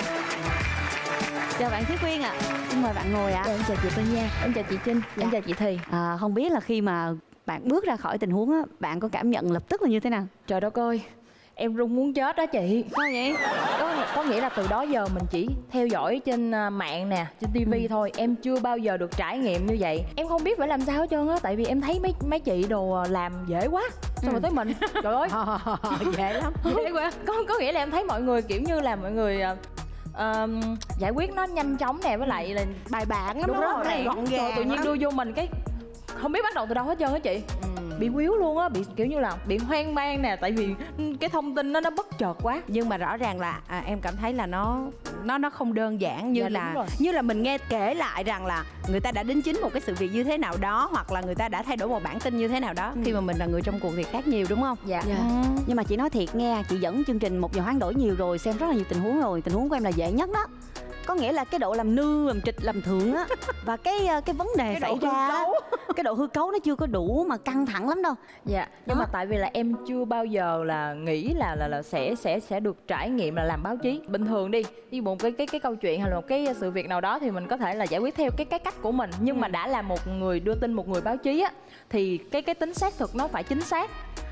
Chào bạn Thúy Quyên ạ. À. Xin mời bạn ngồi ạ. À. Em chào chị Tô Nhi A, em chào chị Trinh, dạ. Em chào chị Thùy. À, không biết là khi mà bạn bước ra khỏi tình huống á, bạn có cảm nhận lập tức là như thế nào? Trời đất ơi, em run muốn chết đó chị. Sao vậy? Có, có nghĩa là từ đó giờ mình chỉ theo dõi trên mạng nè, trên tivi ừ. thôi. Em chưa bao giờ được trải nghiệm như vậy. Em không biết phải làm sao hết trơn á. Tại vì em thấy mấy mấy chị đồ làm dễ quá. Xong ừ. rồi tới mình, trời ơi dễ lắm, dễ quá. Có, có nghĩa là em thấy mọi người kiểu như là mọi người Uh, giải quyết nó nhanh chóng nè, với lại là bài bản lắm. Đúng đó, rồi, gọn gàng. Tự nhiên đưa vô mình cái không biết bắt đầu từ đâu hết trơn á chị. ừ. Bị quýu luôn á, bị kiểu như là bị hoang mang nè, tại vì cái thông tin nó nó bất chợt quá. Nhưng mà rõ ràng là à, em cảm thấy là nó nó nó không đơn giản như dạ, là như là mình nghe kể lại rằng là người ta đã đính chính một cái sự việc như thế nào đó, hoặc là người ta đã thay đổi một bản tin như thế nào đó. ừ. Khi mà mình là người trong cuộc thì khác nhiều, đúng không? Dạ, dạ. Ừ. Nhưng mà chị nói thiệt nghe, chị dẫn chương trình một giờ hoán đổi nhiều rồi, xem rất là nhiều tình huống rồi. Tình huống của em là dễ nhất đó. Có nghĩa là cái độ làm nư, làm trịch, làm thượng á và cái cái vấn đề cái xảy ra cái độ hư cấu nó chưa có đủ mà căng thẳng lắm đâu. Dạ, nhưng đó. Mà tại vì là em chưa bao giờ là nghĩ là là là sẽ sẽ sẽ được trải nghiệm là làm báo chí. Bình thường đi, như một cái cái cái câu chuyện hay là một cái sự việc nào đó thì mình có thể là giải quyết theo cái cái cách của mình, nhưng ừ. mà đã là một người đưa tin, một người báo chí á, thì cái cái tính xác thực nó phải chính xác.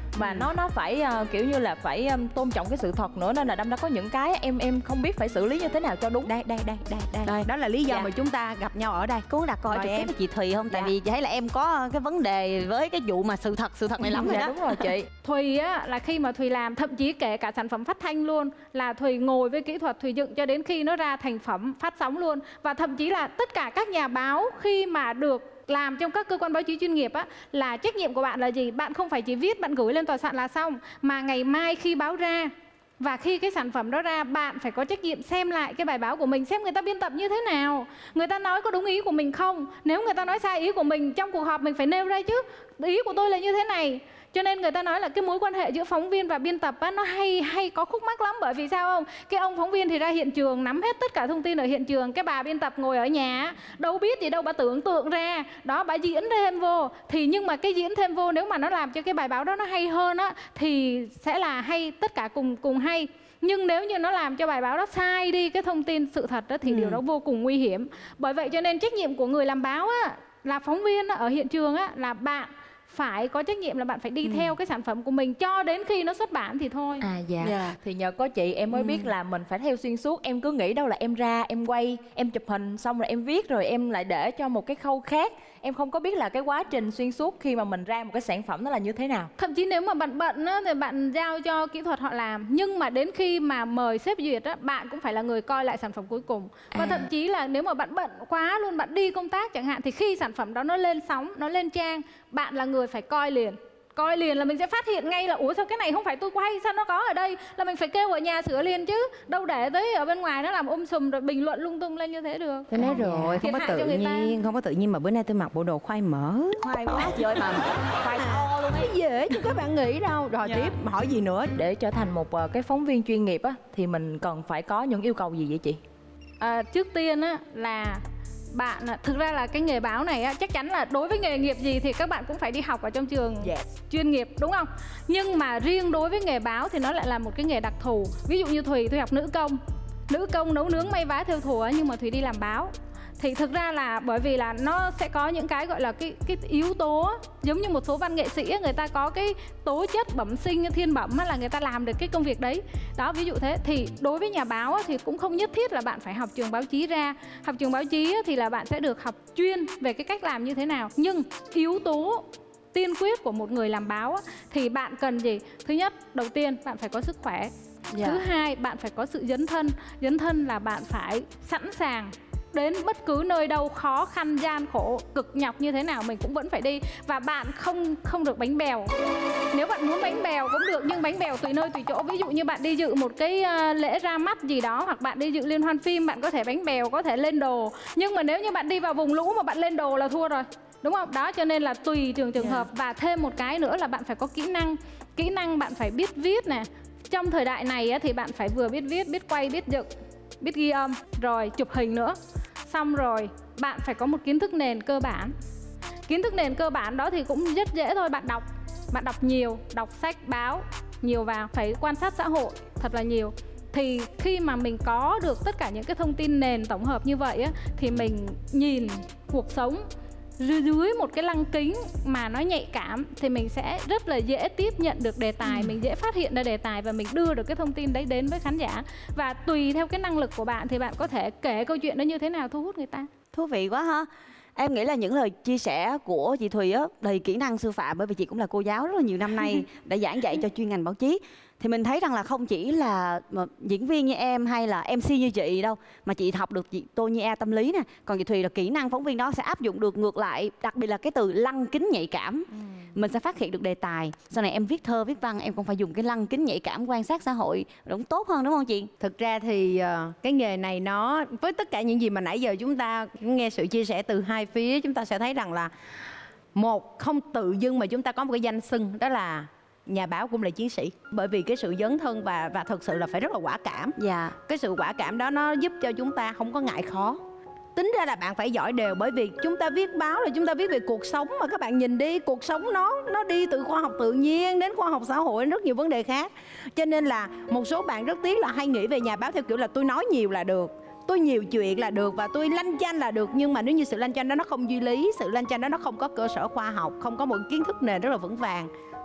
mà Ừ. nó nó phải ờ, kiểu như là phải um, tôn trọng cái sự thật nữa, nên là đâm ra có những cái em em không biết phải xử lý như thế nào cho đúng. Đây đây đây đây đây, Đây. đó là lý do Dạ. mà chúng ta gặp nhau ở đây. Cô có đặt câu hỏi Mời trực tiếp em. với chị Thùy không? Tại Dạ. vì chị thấy là em có cái vấn đề với cái vụ mà sự thật sự thật này lắm rồi Dạ đó. đúng rồi chị. Thùy á là khi mà Thùy làm, thậm chí kể cả sản phẩm phát thanh luôn, là Thùy ngồi với kỹ thuật Thùy dựng cho đến khi nó ra thành phẩm phát sóng luôn. Và thậm chí là tất cả các nhà báo khi mà được làm trong các cơ quan báo chí chuyên nghiệp á, là trách nhiệm của bạn là gì? Bạn không phải chỉ viết, bạn gửi lên tòa soạn là xong, mà ngày mai khi báo ra và khi cái sản phẩm đó ra, bạn phải có trách nhiệm xem lại cái bài báo của mình, xem người ta biên tập như thế nào, người ta nói có đúng ý của mình không. Nếu người ta nói sai ý của mình, trong cuộc họp mình phải nêu ra chứ, ý của tôi là như thế này. Cho nên người ta nói là cái mối quan hệ giữa phóng viên và biên tập á, nó hay hay có khúc mắc lắm. Bởi vì sao không? Cái ông phóng viên thì ra hiện trường nắm hết tất cả thông tin ở hiện trường, cái bà biên tập ngồi ở nhà đâu biết gì đâu, bà tưởng tượng ra đó, bà diễn thêm vô. Thì nhưng mà cái diễn thêm vô nếu mà nó làm cho cái bài báo đó nó hay hơn á, thì sẽ là hay, tất cả cùng cùng hay. Nhưng nếu như nó làm cho bài báo đó sai đi cái thông tin sự thật đó, thì Ừ. điều đó vô cùng nguy hiểm. Bởi vậy cho nên trách nhiệm của người làm báo á, là phóng viên á, ở hiện trường á, là bạn phải có trách nhiệm là bạn phải đi Ừ. theo cái sản phẩm của mình cho đến khi nó xuất bản thì thôi. À dạ. Dạ. Thì nhờ có chị em mới Ừ. biết là mình phải theo xuyên suốt. Em cứ nghĩ đâu là em ra, em quay, em chụp hình xong rồi em viết rồi em lại để cho một cái khâu khác. Em không có biết là cái quá trình xuyên suốt khi mà mình ra một cái sản phẩm nó là như thế nào. Thậm chí nếu mà bạn bận á, thì bạn giao cho kỹ thuật họ làm. Nhưng mà đến khi mà mời sếp duyệt á, bạn cũng phải là người coi lại sản phẩm cuối cùng. Và À. thậm chí là nếu mà bạn bận quá luôn, bạn đi công tác chẳng hạn, thì khi sản phẩm đó nó lên sóng, nó lên trang, bạn là người phải coi liền. Coi liền là mình sẽ phát hiện ngay là ủa sao cái này không phải tôi quay, sao nó có ở đây, là mình phải kêu ở nhà sửa liền chứ. Đâu để tới ở bên ngoài nó làm um sùm rồi bình luận lung tung lên như thế được. Tôi nói rồi, không Thiệt có hại tự cho người ta. nhiên, không có tự nhiên mà bữa nay tôi mặc bộ đồ khoai mỡ. Khoai quá chị ơi, mà khoai to luôn ấy. Cái dễ chứ các bạn nghĩ đâu. Rồi Dạ. tiếp, hỏi gì nữa? Để trở thành một ờ, cái phóng viên chuyên nghiệp á, thì mình cần phải có những yêu cầu gì vậy chị? À, trước tiên á là bạn, thực ra là cái nghề báo này á, chắc chắn là đối với nghề nghiệp gì thì các bạn cũng phải đi học ở trong trường Yes. chuyên nghiệp, đúng không? Nhưng mà riêng đối với nghề báo thì nó lại là một cái nghề đặc thù. Ví dụ như Thùy, Thùy học nữ công, nữ công nấu nướng may vá thêu thùa, nhưng mà Thùy đi làm báo. Thì thực ra là bởi vì là nó sẽ có những cái gọi là cái cái yếu tố á, giống như một số văn nghệ sĩ á, người ta có cái tố chất bẩm sinh thiên bẩm á, là người ta làm được cái công việc đấy. Đó, ví dụ thế. Thì đối với nhà báo á, thì cũng không nhất thiết là bạn phải học trường báo chí ra. Học trường báo chí á, thì là bạn sẽ được học chuyên về cái cách làm như thế nào. Nhưng yếu tố tiên quyết của một người làm báo á, thì bạn cần gì? Thứ nhất, đầu tiên bạn phải có sức khỏe. Dạ. Thứ hai, bạn phải có sự dấn thân. Dấn thân là bạn phải sẵn sàng đến bất cứ nơi đâu khó khăn, gian khổ, cực nhọc như thế nào mình cũng vẫn phải đi. Và bạn không không được bánh bèo. Nếu bạn muốn bánh bèo cũng được, nhưng bánh bèo tùy nơi tùy chỗ. Ví dụ như bạn đi dự một cái uh, lễ ra mắt gì đó, hoặc bạn đi dự liên hoan phim, bạn có thể bánh bèo, có thể lên đồ. Nhưng mà nếu như bạn đi vào vùng lũ mà bạn lên đồ là thua rồi, đúng không? Đó, cho nên là tùy trường trường hợp. Và thêm một cái nữa là bạn phải có kỹ năng. Kỹ năng bạn phải biết viết nè. Trong thời đại này á, thì bạn phải vừa biết viết, biết quay, biết dựng, biết ghi âm, rồi chụp hình nữa. Xong rồi bạn phải có một kiến thức nền cơ bản. Kiến thức nền cơ bản đó thì cũng rất dễ thôi. Bạn đọc, bạn đọc nhiều, đọc sách, báo nhiều vào. Phải quan sát xã hội thật là nhiều. Thì khi mà mình có được tất cả những cái thông tin nền tổng hợp như vậy á, thì mình nhìn cuộc sống dưới một cái lăng kính mà nó nhạy cảm, thì mình sẽ rất là dễ tiếp nhận được đề tài, ừ. mình dễ phát hiện ra đề tài và mình đưa được cái thông tin đấy đến với khán giả. Và tùy theo cái năng lực của bạn thì bạn có thể kể câu chuyện đó như thế nào thu hút người ta. Thú vị quá ha. Em nghĩ là những lời chia sẻ của chị Thùy á đầy kỹ năng sư phạm, bởi vì chị cũng là cô giáo rất là nhiều năm nay đã giảng dạy cho chuyên ngành báo chí. Thì mình thấy rằng là không chỉ là diễn viên như em hay là em xê như chị đâu, mà chị học được chị Tô Nhi A tâm lý nè, còn chị Thùy là kỹ năng phóng viên đó sẽ áp dụng được ngược lại, đặc biệt là cái từ lăng kính nhạy cảm. ừ. Mình sẽ phát hiện được đề tài. Sau này em viết thơ viết văn em cũng phải dùng cái lăng kính nhạy cảm quan sát xã hội đúng tốt hơn, đúng không chị? Thực ra thì uh, cái nghề này nó với tất cả những gì mà nãy giờ chúng ta nghe sự chia sẻ từ hai phía, chúng ta sẽ thấy rằng là một, không tự dưng mà chúng ta có một cái danh xưng đó là nhà báo cũng là chiến sĩ, bởi vì cái sự dấn thân và và thực sự là phải rất là quả cảm. Dạ. Cái sự quả cảm đó nó giúp cho chúng ta không có ngại khó. Tính ra là bạn phải giỏi đều, bởi vì chúng ta viết báo là chúng ta viết về cuộc sống mà các bạn nhìn đi, cuộc sống nó nó đi từ khoa học tự nhiên đến khoa học xã hội, rất nhiều vấn đề khác. Cho nên là một số bạn rất tiếc là hay nghĩ về nhà báo theo kiểu là tôi nói nhiều là được, tôi nhiều chuyện là được và tôi lanh chanh là được. Nhưng mà nếu như sự lanh chanh đó nó không duy lý, sự lanh chanh đó nó không có cơ sở khoa học, không có một kiến thức nền rất là vững vàng,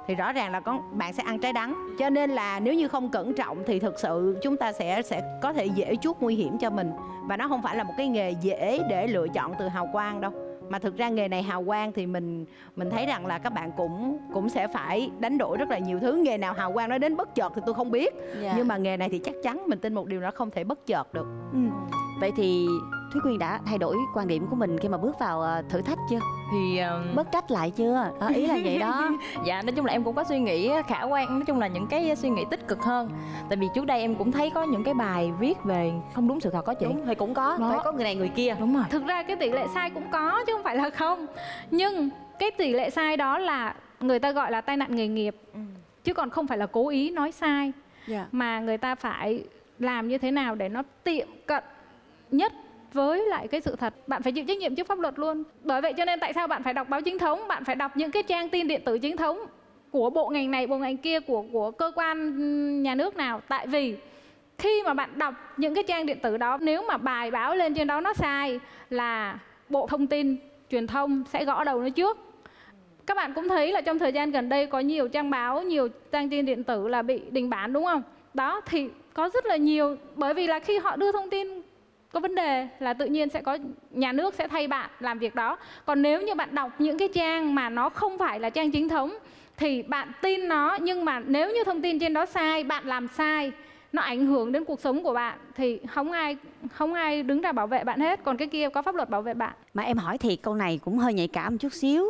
thì rõ ràng là con bạn sẽ ăn trái đắng. Cho nên là nếu như không cẩn trọng thì thực sự chúng ta sẽ sẽ có thể dễ chuốc nguy hiểm cho mình. Và nó không phải là một cái nghề dễ để lựa chọn từ hào quang đâu. Mà thực ra nghề này hào quang thì mình mình thấy rằng là các bạn cũng cũng sẽ phải đánh đổi rất là nhiều thứ. Nghề nào hào quang nó đến bất chợt thì tôi không biết. Dạ. Nhưng mà nghề này thì chắc chắn mình tin một điều nó không thể bất chợt được. Ừ. Vậy thì Thúy Quyên đã thay đổi quan điểm của mình khi mà bước vào uh, thử thách chưa? Thì um, Bớt trách lại chưa? À, ý là vậy đó. dạ nói chung là em cũng có suy nghĩ khả quan, nói chung là những cái suy nghĩ tích cực hơn. Tại vì trước đây em cũng thấy có những cái bài viết về không đúng sự thật có chị. Đúng, thì cũng có, Đó. phải có người này người kia. Đúng rồi. Thực ra cái tỷ lệ sai cũng có chứ không phải là không. Nhưng cái tỷ lệ sai đó là người ta gọi là tai nạn nghề nghiệp. Ừ. Chứ còn không phải là cố ý nói sai. Yeah. Mà người ta phải làm như thế nào để nó tiệm cận nhất với lại cái sự thật. Bạn phải chịu trách nhiệm trước pháp luật luôn. Bởi vậy cho nên tại sao bạn phải đọc báo chính thống, bạn phải đọc những cái trang tin điện tử chính thống của bộ ngành này, bộ ngành kia, của của cơ quan nhà nước nào. Tại vì khi mà bạn đọc những cái trang điện tử đó, nếu mà bài báo lên trên đó nó sai là Bộ Thông tin Truyền thông sẽ gõ đầu nó trước. Các bạn cũng thấy là trong thời gian gần đây có nhiều trang báo, nhiều trang tin điện tử là bị đình bản đúng không? Đó thì có rất là nhiều, bởi vì là khi họ đưa thông tin có vấn đề là tự nhiên sẽ có nhà nước sẽ thay bạn làm việc đó. Còn nếu như bạn đọc những cái trang mà nó không phải là trang chính thống thì bạn tin nó, nhưng mà nếu như thông tin trên đó sai, bạn làm sai, nó ảnh hưởng đến cuộc sống của bạn thì không ai không ai đứng ra bảo vệ bạn hết. Còn cái kia có pháp luật bảo vệ bạn. Mà em hỏi thiệt, câu này cũng hơi nhạy cảm một chút xíu.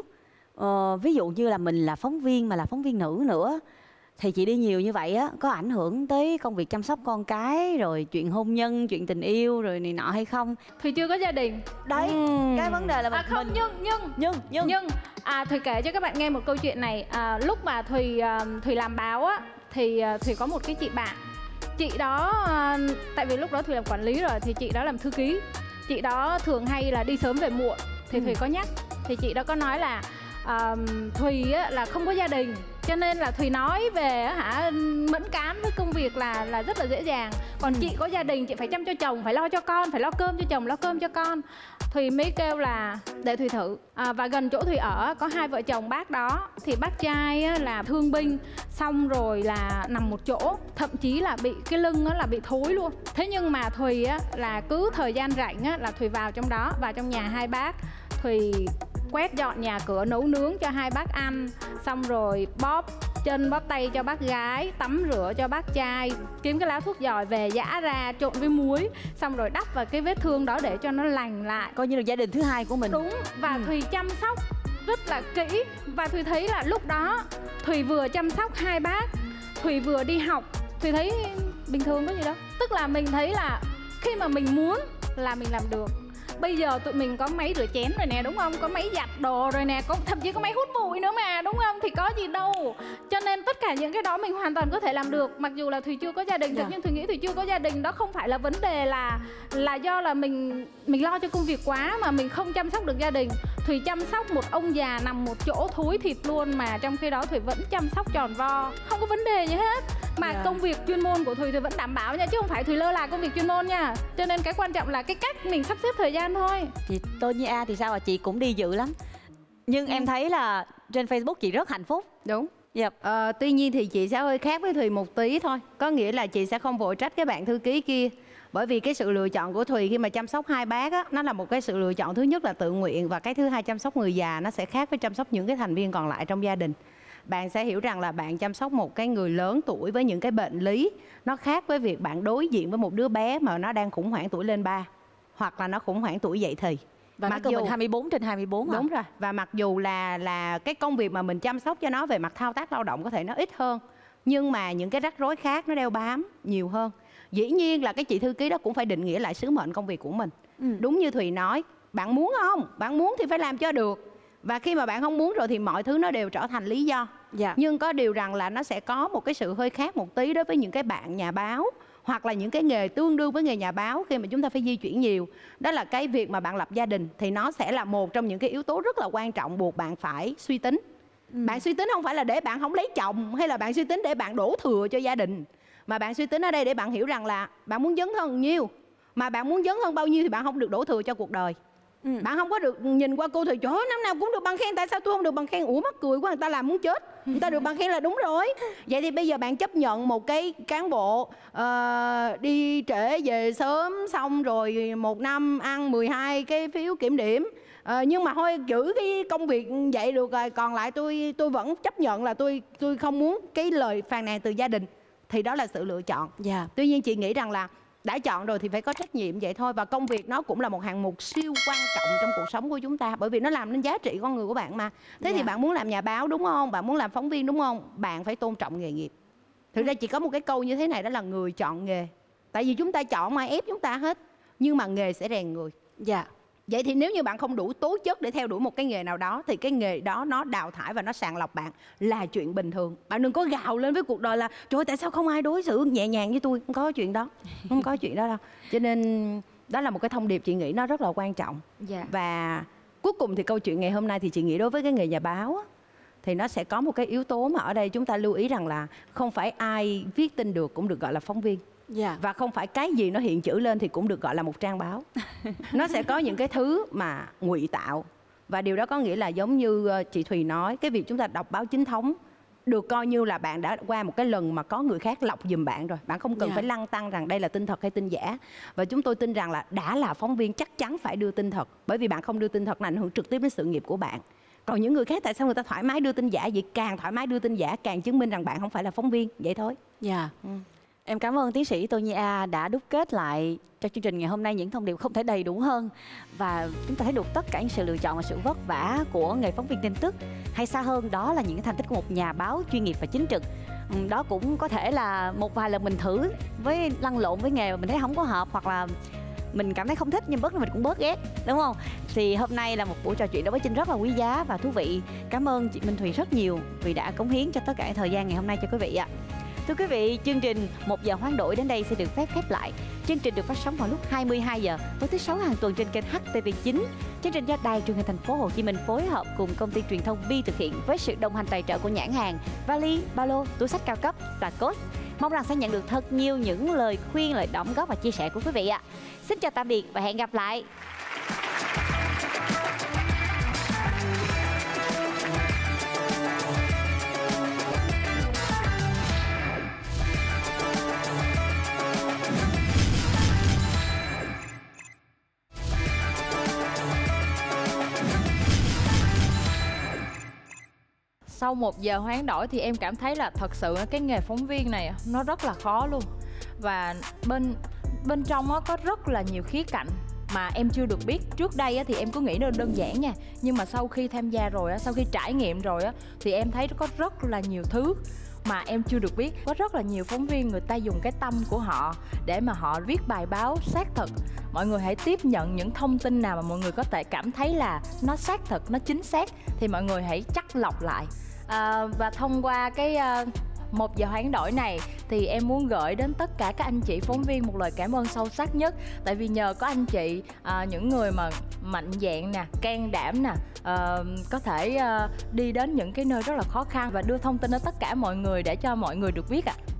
Ờ, ví dụ như là mình là phóng viên mà là phóng viên nữ nữa, thì chị đi nhiều như vậy á, có ảnh hưởng tới công việc chăm sóc con cái, rồi chuyện hôn nhân, chuyện tình yêu rồi này nọ hay không? Thùy chưa có gia đình. Đấy, uhm. cái vấn đề là mình... À không, mình... nhưng, nhưng, nhưng, nhưng, nhưng à, Thùy kể cho các bạn nghe một câu chuyện này. À, lúc mà Thùy, uh, Thùy làm báo á, thì uh, Thùy có một cái chị bạn. Chị đó, uh, tại vì lúc đó Thùy làm quản lý rồi, thì chị đó làm thư ký. Chị đó thường hay là đi sớm về muộn. Thì Thùy ừ. có nhắc, thì chị đó có nói là uh, Thùy á, là không có gia đình, cho nên là Thùy nói về hả mẫn cán với công việc là là rất là dễ dàng. Còn ừ. chị có gia đình, chị phải chăm cho chồng, phải lo cho con, phải lo cơm cho chồng, lo cơm cho con. Thùy mới kêu là để Thùy thử. À, và gần chỗ Thùy ở có hai vợ chồng bác đó. Thì bác trai á, là thương binh, xong rồi là nằm một chỗ, thậm chí là bị cái lưng á, là bị thối luôn. Thế nhưng mà Thùy á, là cứ thời gian rảnh á, là Thùy vào trong đó, vào trong nhà hai bác. Thùy quét dọn nhà cửa, nấu nướng cho hai bác ăn, xong rồi bóp chân bóp tay cho bác gái, tắm rửa cho bác trai, kiếm cái lá thuốc giỏi về giã ra trộn với muối, xong rồi đắp vào cái vết thương đó để cho nó lành lại, coi như là gia đình thứ hai của mình. Đúng. Và ừ. Thùy chăm sóc rất là kỹ. Và Thùy thấy là lúc đó Thùy vừa chăm sóc hai bác, Thùy vừa đi học. Thùy thấy bình thường có gì đâu. Tức là mình thấy là khi mà mình muốn là mình làm được. Bây giờ tụi mình có máy rửa chén rồi nè, đúng không? Có máy giặt đồ rồi nè, có, thậm chí có máy hút bụi nữa mà, đúng không? Thì có gì đâu. Cho nên tất cả những cái đó mình hoàn toàn có thể làm được. Mặc dù là Thùy chưa có gia đình, yeah. nhưng Thùy nghĩ Thùy chưa có gia đình đó không phải là vấn đề là là do là mình mình lo cho công việc quá mà mình không chăm sóc được gia đình. Thùy chăm sóc một ông già nằm một chỗ thối thịt luôn, mà trong khi đó Thùy vẫn chăm sóc tròn vo, không có vấn đề gì hết. Mà yeah. công việc chuyên môn của Thùy Thùy vẫn đảm bảo nha, chứ không phải Thùy lơ là công việc chuyên môn nha. Cho nên cái quan trọng là cái cách mình sắp xếp thời gian thôi. Chị tôi như A thì sao, là chị cũng đi dự lắm. Nhưng ừ. em thấy là trên Facebook chị rất hạnh phúc. Đúng. Yep. Ờ, tuy nhiên thì chị sẽ hơi khác với Thùy một tí thôi. Có nghĩa là chị sẽ không vội trách cái bạn thư ký kia. Bởi vì cái sự lựa chọn của Thùy khi mà chăm sóc hai bác á, nó là một cái sự lựa chọn thứ nhất là tự nguyện. Và cái thứ hai, chăm sóc người già nó sẽ khác với chăm sóc những cái thành viên còn lại trong gia đình. Bạn sẽ hiểu rằng là bạn chăm sóc một cái người lớn tuổi với những cái bệnh lý, nó khác với việc bạn đối diện với một đứa bé mà nó đang khủng hoảng tuổi lên ba, hoặc là nó khủng hoảng tuổi dậy thì. Và mặc dù mình hai mươi bốn trên hai mươi bốn hả? Đúng rồi. Và mặc dù là là cái công việc mà mình chăm sóc cho nó về mặt thao tác lao động có thể nó ít hơn, nhưng mà những cái rắc rối khác nó đeo bám nhiều hơn. Dĩ nhiên là cái chị thư ký đó cũng phải định nghĩa lại sứ mệnh công việc của mình. ừ. Đúng như Thùy nói, bạn muốn không? Bạn muốn thì phải làm cho được. Và khi mà bạn không muốn rồi thì mọi thứ nó đều trở thành lý do. Dạ. Nhưng có điều rằng là nó sẽ có một cái sự hơi khác một tí đối với những cái bạn nhà báo, hoặc là những cái nghề tương đương với nghề nhà báo khi mà chúng ta phải di chuyển nhiều. Đó là cái việc mà bạn lập gia đình thì nó sẽ là một trong những cái yếu tố rất là quan trọng buộc bạn phải suy tính. ừ. Bạn suy tính không phải là để bạn không lấy chồng, hay là bạn suy tính để bạn đổ thừa cho gia đình, mà bạn suy tính ở đây để bạn hiểu rằng là bạn muốn dấn thân nhiêu, mà bạn muốn dấn thân bao nhiêu thì bạn không được đổ thừa cho cuộc đời. Ừ. Bạn không có được nhìn qua cô thì trời ơi, năm nào cũng được bằng khen, tại sao tôi không được bằng khen? Ủa mắc cười quá, người ta làm muốn chết, người ta được bằng khen là đúng rồi. Vậy thì bây giờ bạn chấp nhận một cái cán bộ uh, đi trễ về sớm, xong rồi một năm ăn mười hai cái phiếu kiểm điểm, uh, nhưng mà thôi giữ cái công việc vậy được rồi, còn lại tôi tôi vẫn chấp nhận là tôi tôi không muốn cái lời phàn nàn từ gia đình, thì đó là sự lựa chọn. Dạ. Tuy nhiên chị nghĩ rằng là đã chọn rồi thì phải có trách nhiệm vậy thôi. Và công việc nó cũng là một hạng mục siêu quan trọng trong cuộc sống của chúng ta, bởi vì nó làm nên giá trị con người của bạn mà. Thế Dạ. thì bạn muốn làm nhà báo đúng không? Bạn muốn làm phóng viên đúng không? Bạn phải tôn trọng nghề nghiệp. Thực ra chỉ có một cái câu như thế này, đó là người chọn nghề. Tại vì chúng ta chọn mà ép chúng ta hết, nhưng mà nghề sẽ rèn người. Dạ. Vậy thì nếu như bạn không đủ tố chất để theo đuổi một cái nghề nào đó, thì cái nghề đó nó đào thải và nó sàng lọc bạn là chuyện bình thường. Bạn đừng có gào lên với cuộc đời là trời ơi, tại sao không ai đối xử nhẹ nhàng với tôi. Không có chuyện đó. Không có chuyện đó đâu. Cho nên đó là một cái thông điệp chị nghĩ nó rất là quan trọng. Dạ. Và cuối cùng thì câu chuyện ngày hôm nay thì chị nghĩ đối với cái nghề nhà báo á, thì nó sẽ có một cái yếu tố mà ở đây chúng ta lưu ý rằng là không phải ai viết tin được cũng được gọi là phóng viên. Dạ. Và không phải cái gì nó hiện chữ lên thì cũng được gọi là một trang báo. Nó sẽ có những cái thứ mà ngụy tạo. Và điều đó có nghĩa là giống như chị Thùy nói, cái việc chúng ta đọc báo chính thống được coi như là bạn đã qua một cái lần mà có người khác lọc giùm bạn rồi. Bạn không cần Dạ. phải lăn tăn rằng đây là tin thật hay tin giả. Và chúng tôi tin rằng là đã là phóng viên chắc chắn phải đưa tin thật. Bởi vì bạn không đưa tin thật là ảnh hưởng trực tiếp đến sự nghiệp của bạn. Còn những người khác tại sao người ta thoải mái đưa tin giả vậy? Càng thoải mái đưa tin giả càng chứng minh rằng bạn không phải là phóng viên. Vậy thôi. Dạ. Ừ. Em cảm ơn tiến sĩ Tô Nhi A đã đúc kết lại cho chương trình ngày hôm nay những thông điệp không thể đầy đủ hơn. Và chúng ta thấy được tất cả những sự lựa chọn và sự vất vả của nghề phóng viên tin tức. Hay xa hơn đó là những cái thành tích của một nhà báo chuyên nghiệp và chính trực. Ừ, đó cũng có thể là một vài lần mình thử với lăn lộn với nghề mà mình thấy không có hợp, hoặc là mình cảm thấy không thích nhưng bớt mình cũng bớt ghét, đúng không? Thì hôm nay là một buổi trò chuyện đối với Trinh rất là quý giá và thú vị. Cảm ơn chị Minh Thùy rất nhiều vì đã cống hiến cho tất cả thời gian ngày hôm nay cho quý vị ạ. Thưa quý vị, chương trình Một Giờ Hoán Đổi đến đây sẽ được phép khép lại. Chương trình được phát sóng vào lúc hai mươi hai giờ tối thứ sáu hàng tuần trên kênh H T V chín. Chương trình do Đài Truyền hình Thành phố Hồ Chí Minh phối hợp cùng công ty truyền thông Bi thực hiện với sự đồng hành tài trợ của nhãn hàng vali, ba lô, túi xách cao cấp Sarkos. Mong rằng sẽ nhận được thật nhiều những lời khuyên, lời đóng góp và chia sẻ của quý vị ạ. Xin chào tạm biệt và hẹn gặp lại. Sau một giờ hoán đổi thì em cảm thấy là thật sự cái nghề phóng viên này nó rất là khó luôn. Và bên bên trong á có rất là nhiều khía cạnh mà em chưa được biết. Trước đây á thì em cứ nghĩ nó đơn giản nha, nhưng mà sau khi tham gia rồi á, sau khi trải nghiệm rồi á, thì em thấy có rất là nhiều thứ mà em chưa được biết. Có rất là nhiều phóng viên người ta dùng cái tâm của họ để mà họ viết bài báo xác thực. Mọi người hãy tiếp nhận những thông tin nào mà mọi người có thể cảm thấy là nó xác thực, nó chính xác thì mọi người hãy chắt lọc lại. À, và thông qua cái uh, một giờ hoán đổi này thì em muốn gửi đến tất cả các anh chị phóng viên một lời cảm ơn sâu sắc nhất. Tại vì nhờ có anh chị, uh, những người mà mạnh dạn nè, can đảm nè, uh, có thể uh, đi đến những cái nơi rất là khó khăn và đưa thông tin đến tất cả mọi người để cho mọi người được biết ạ. À.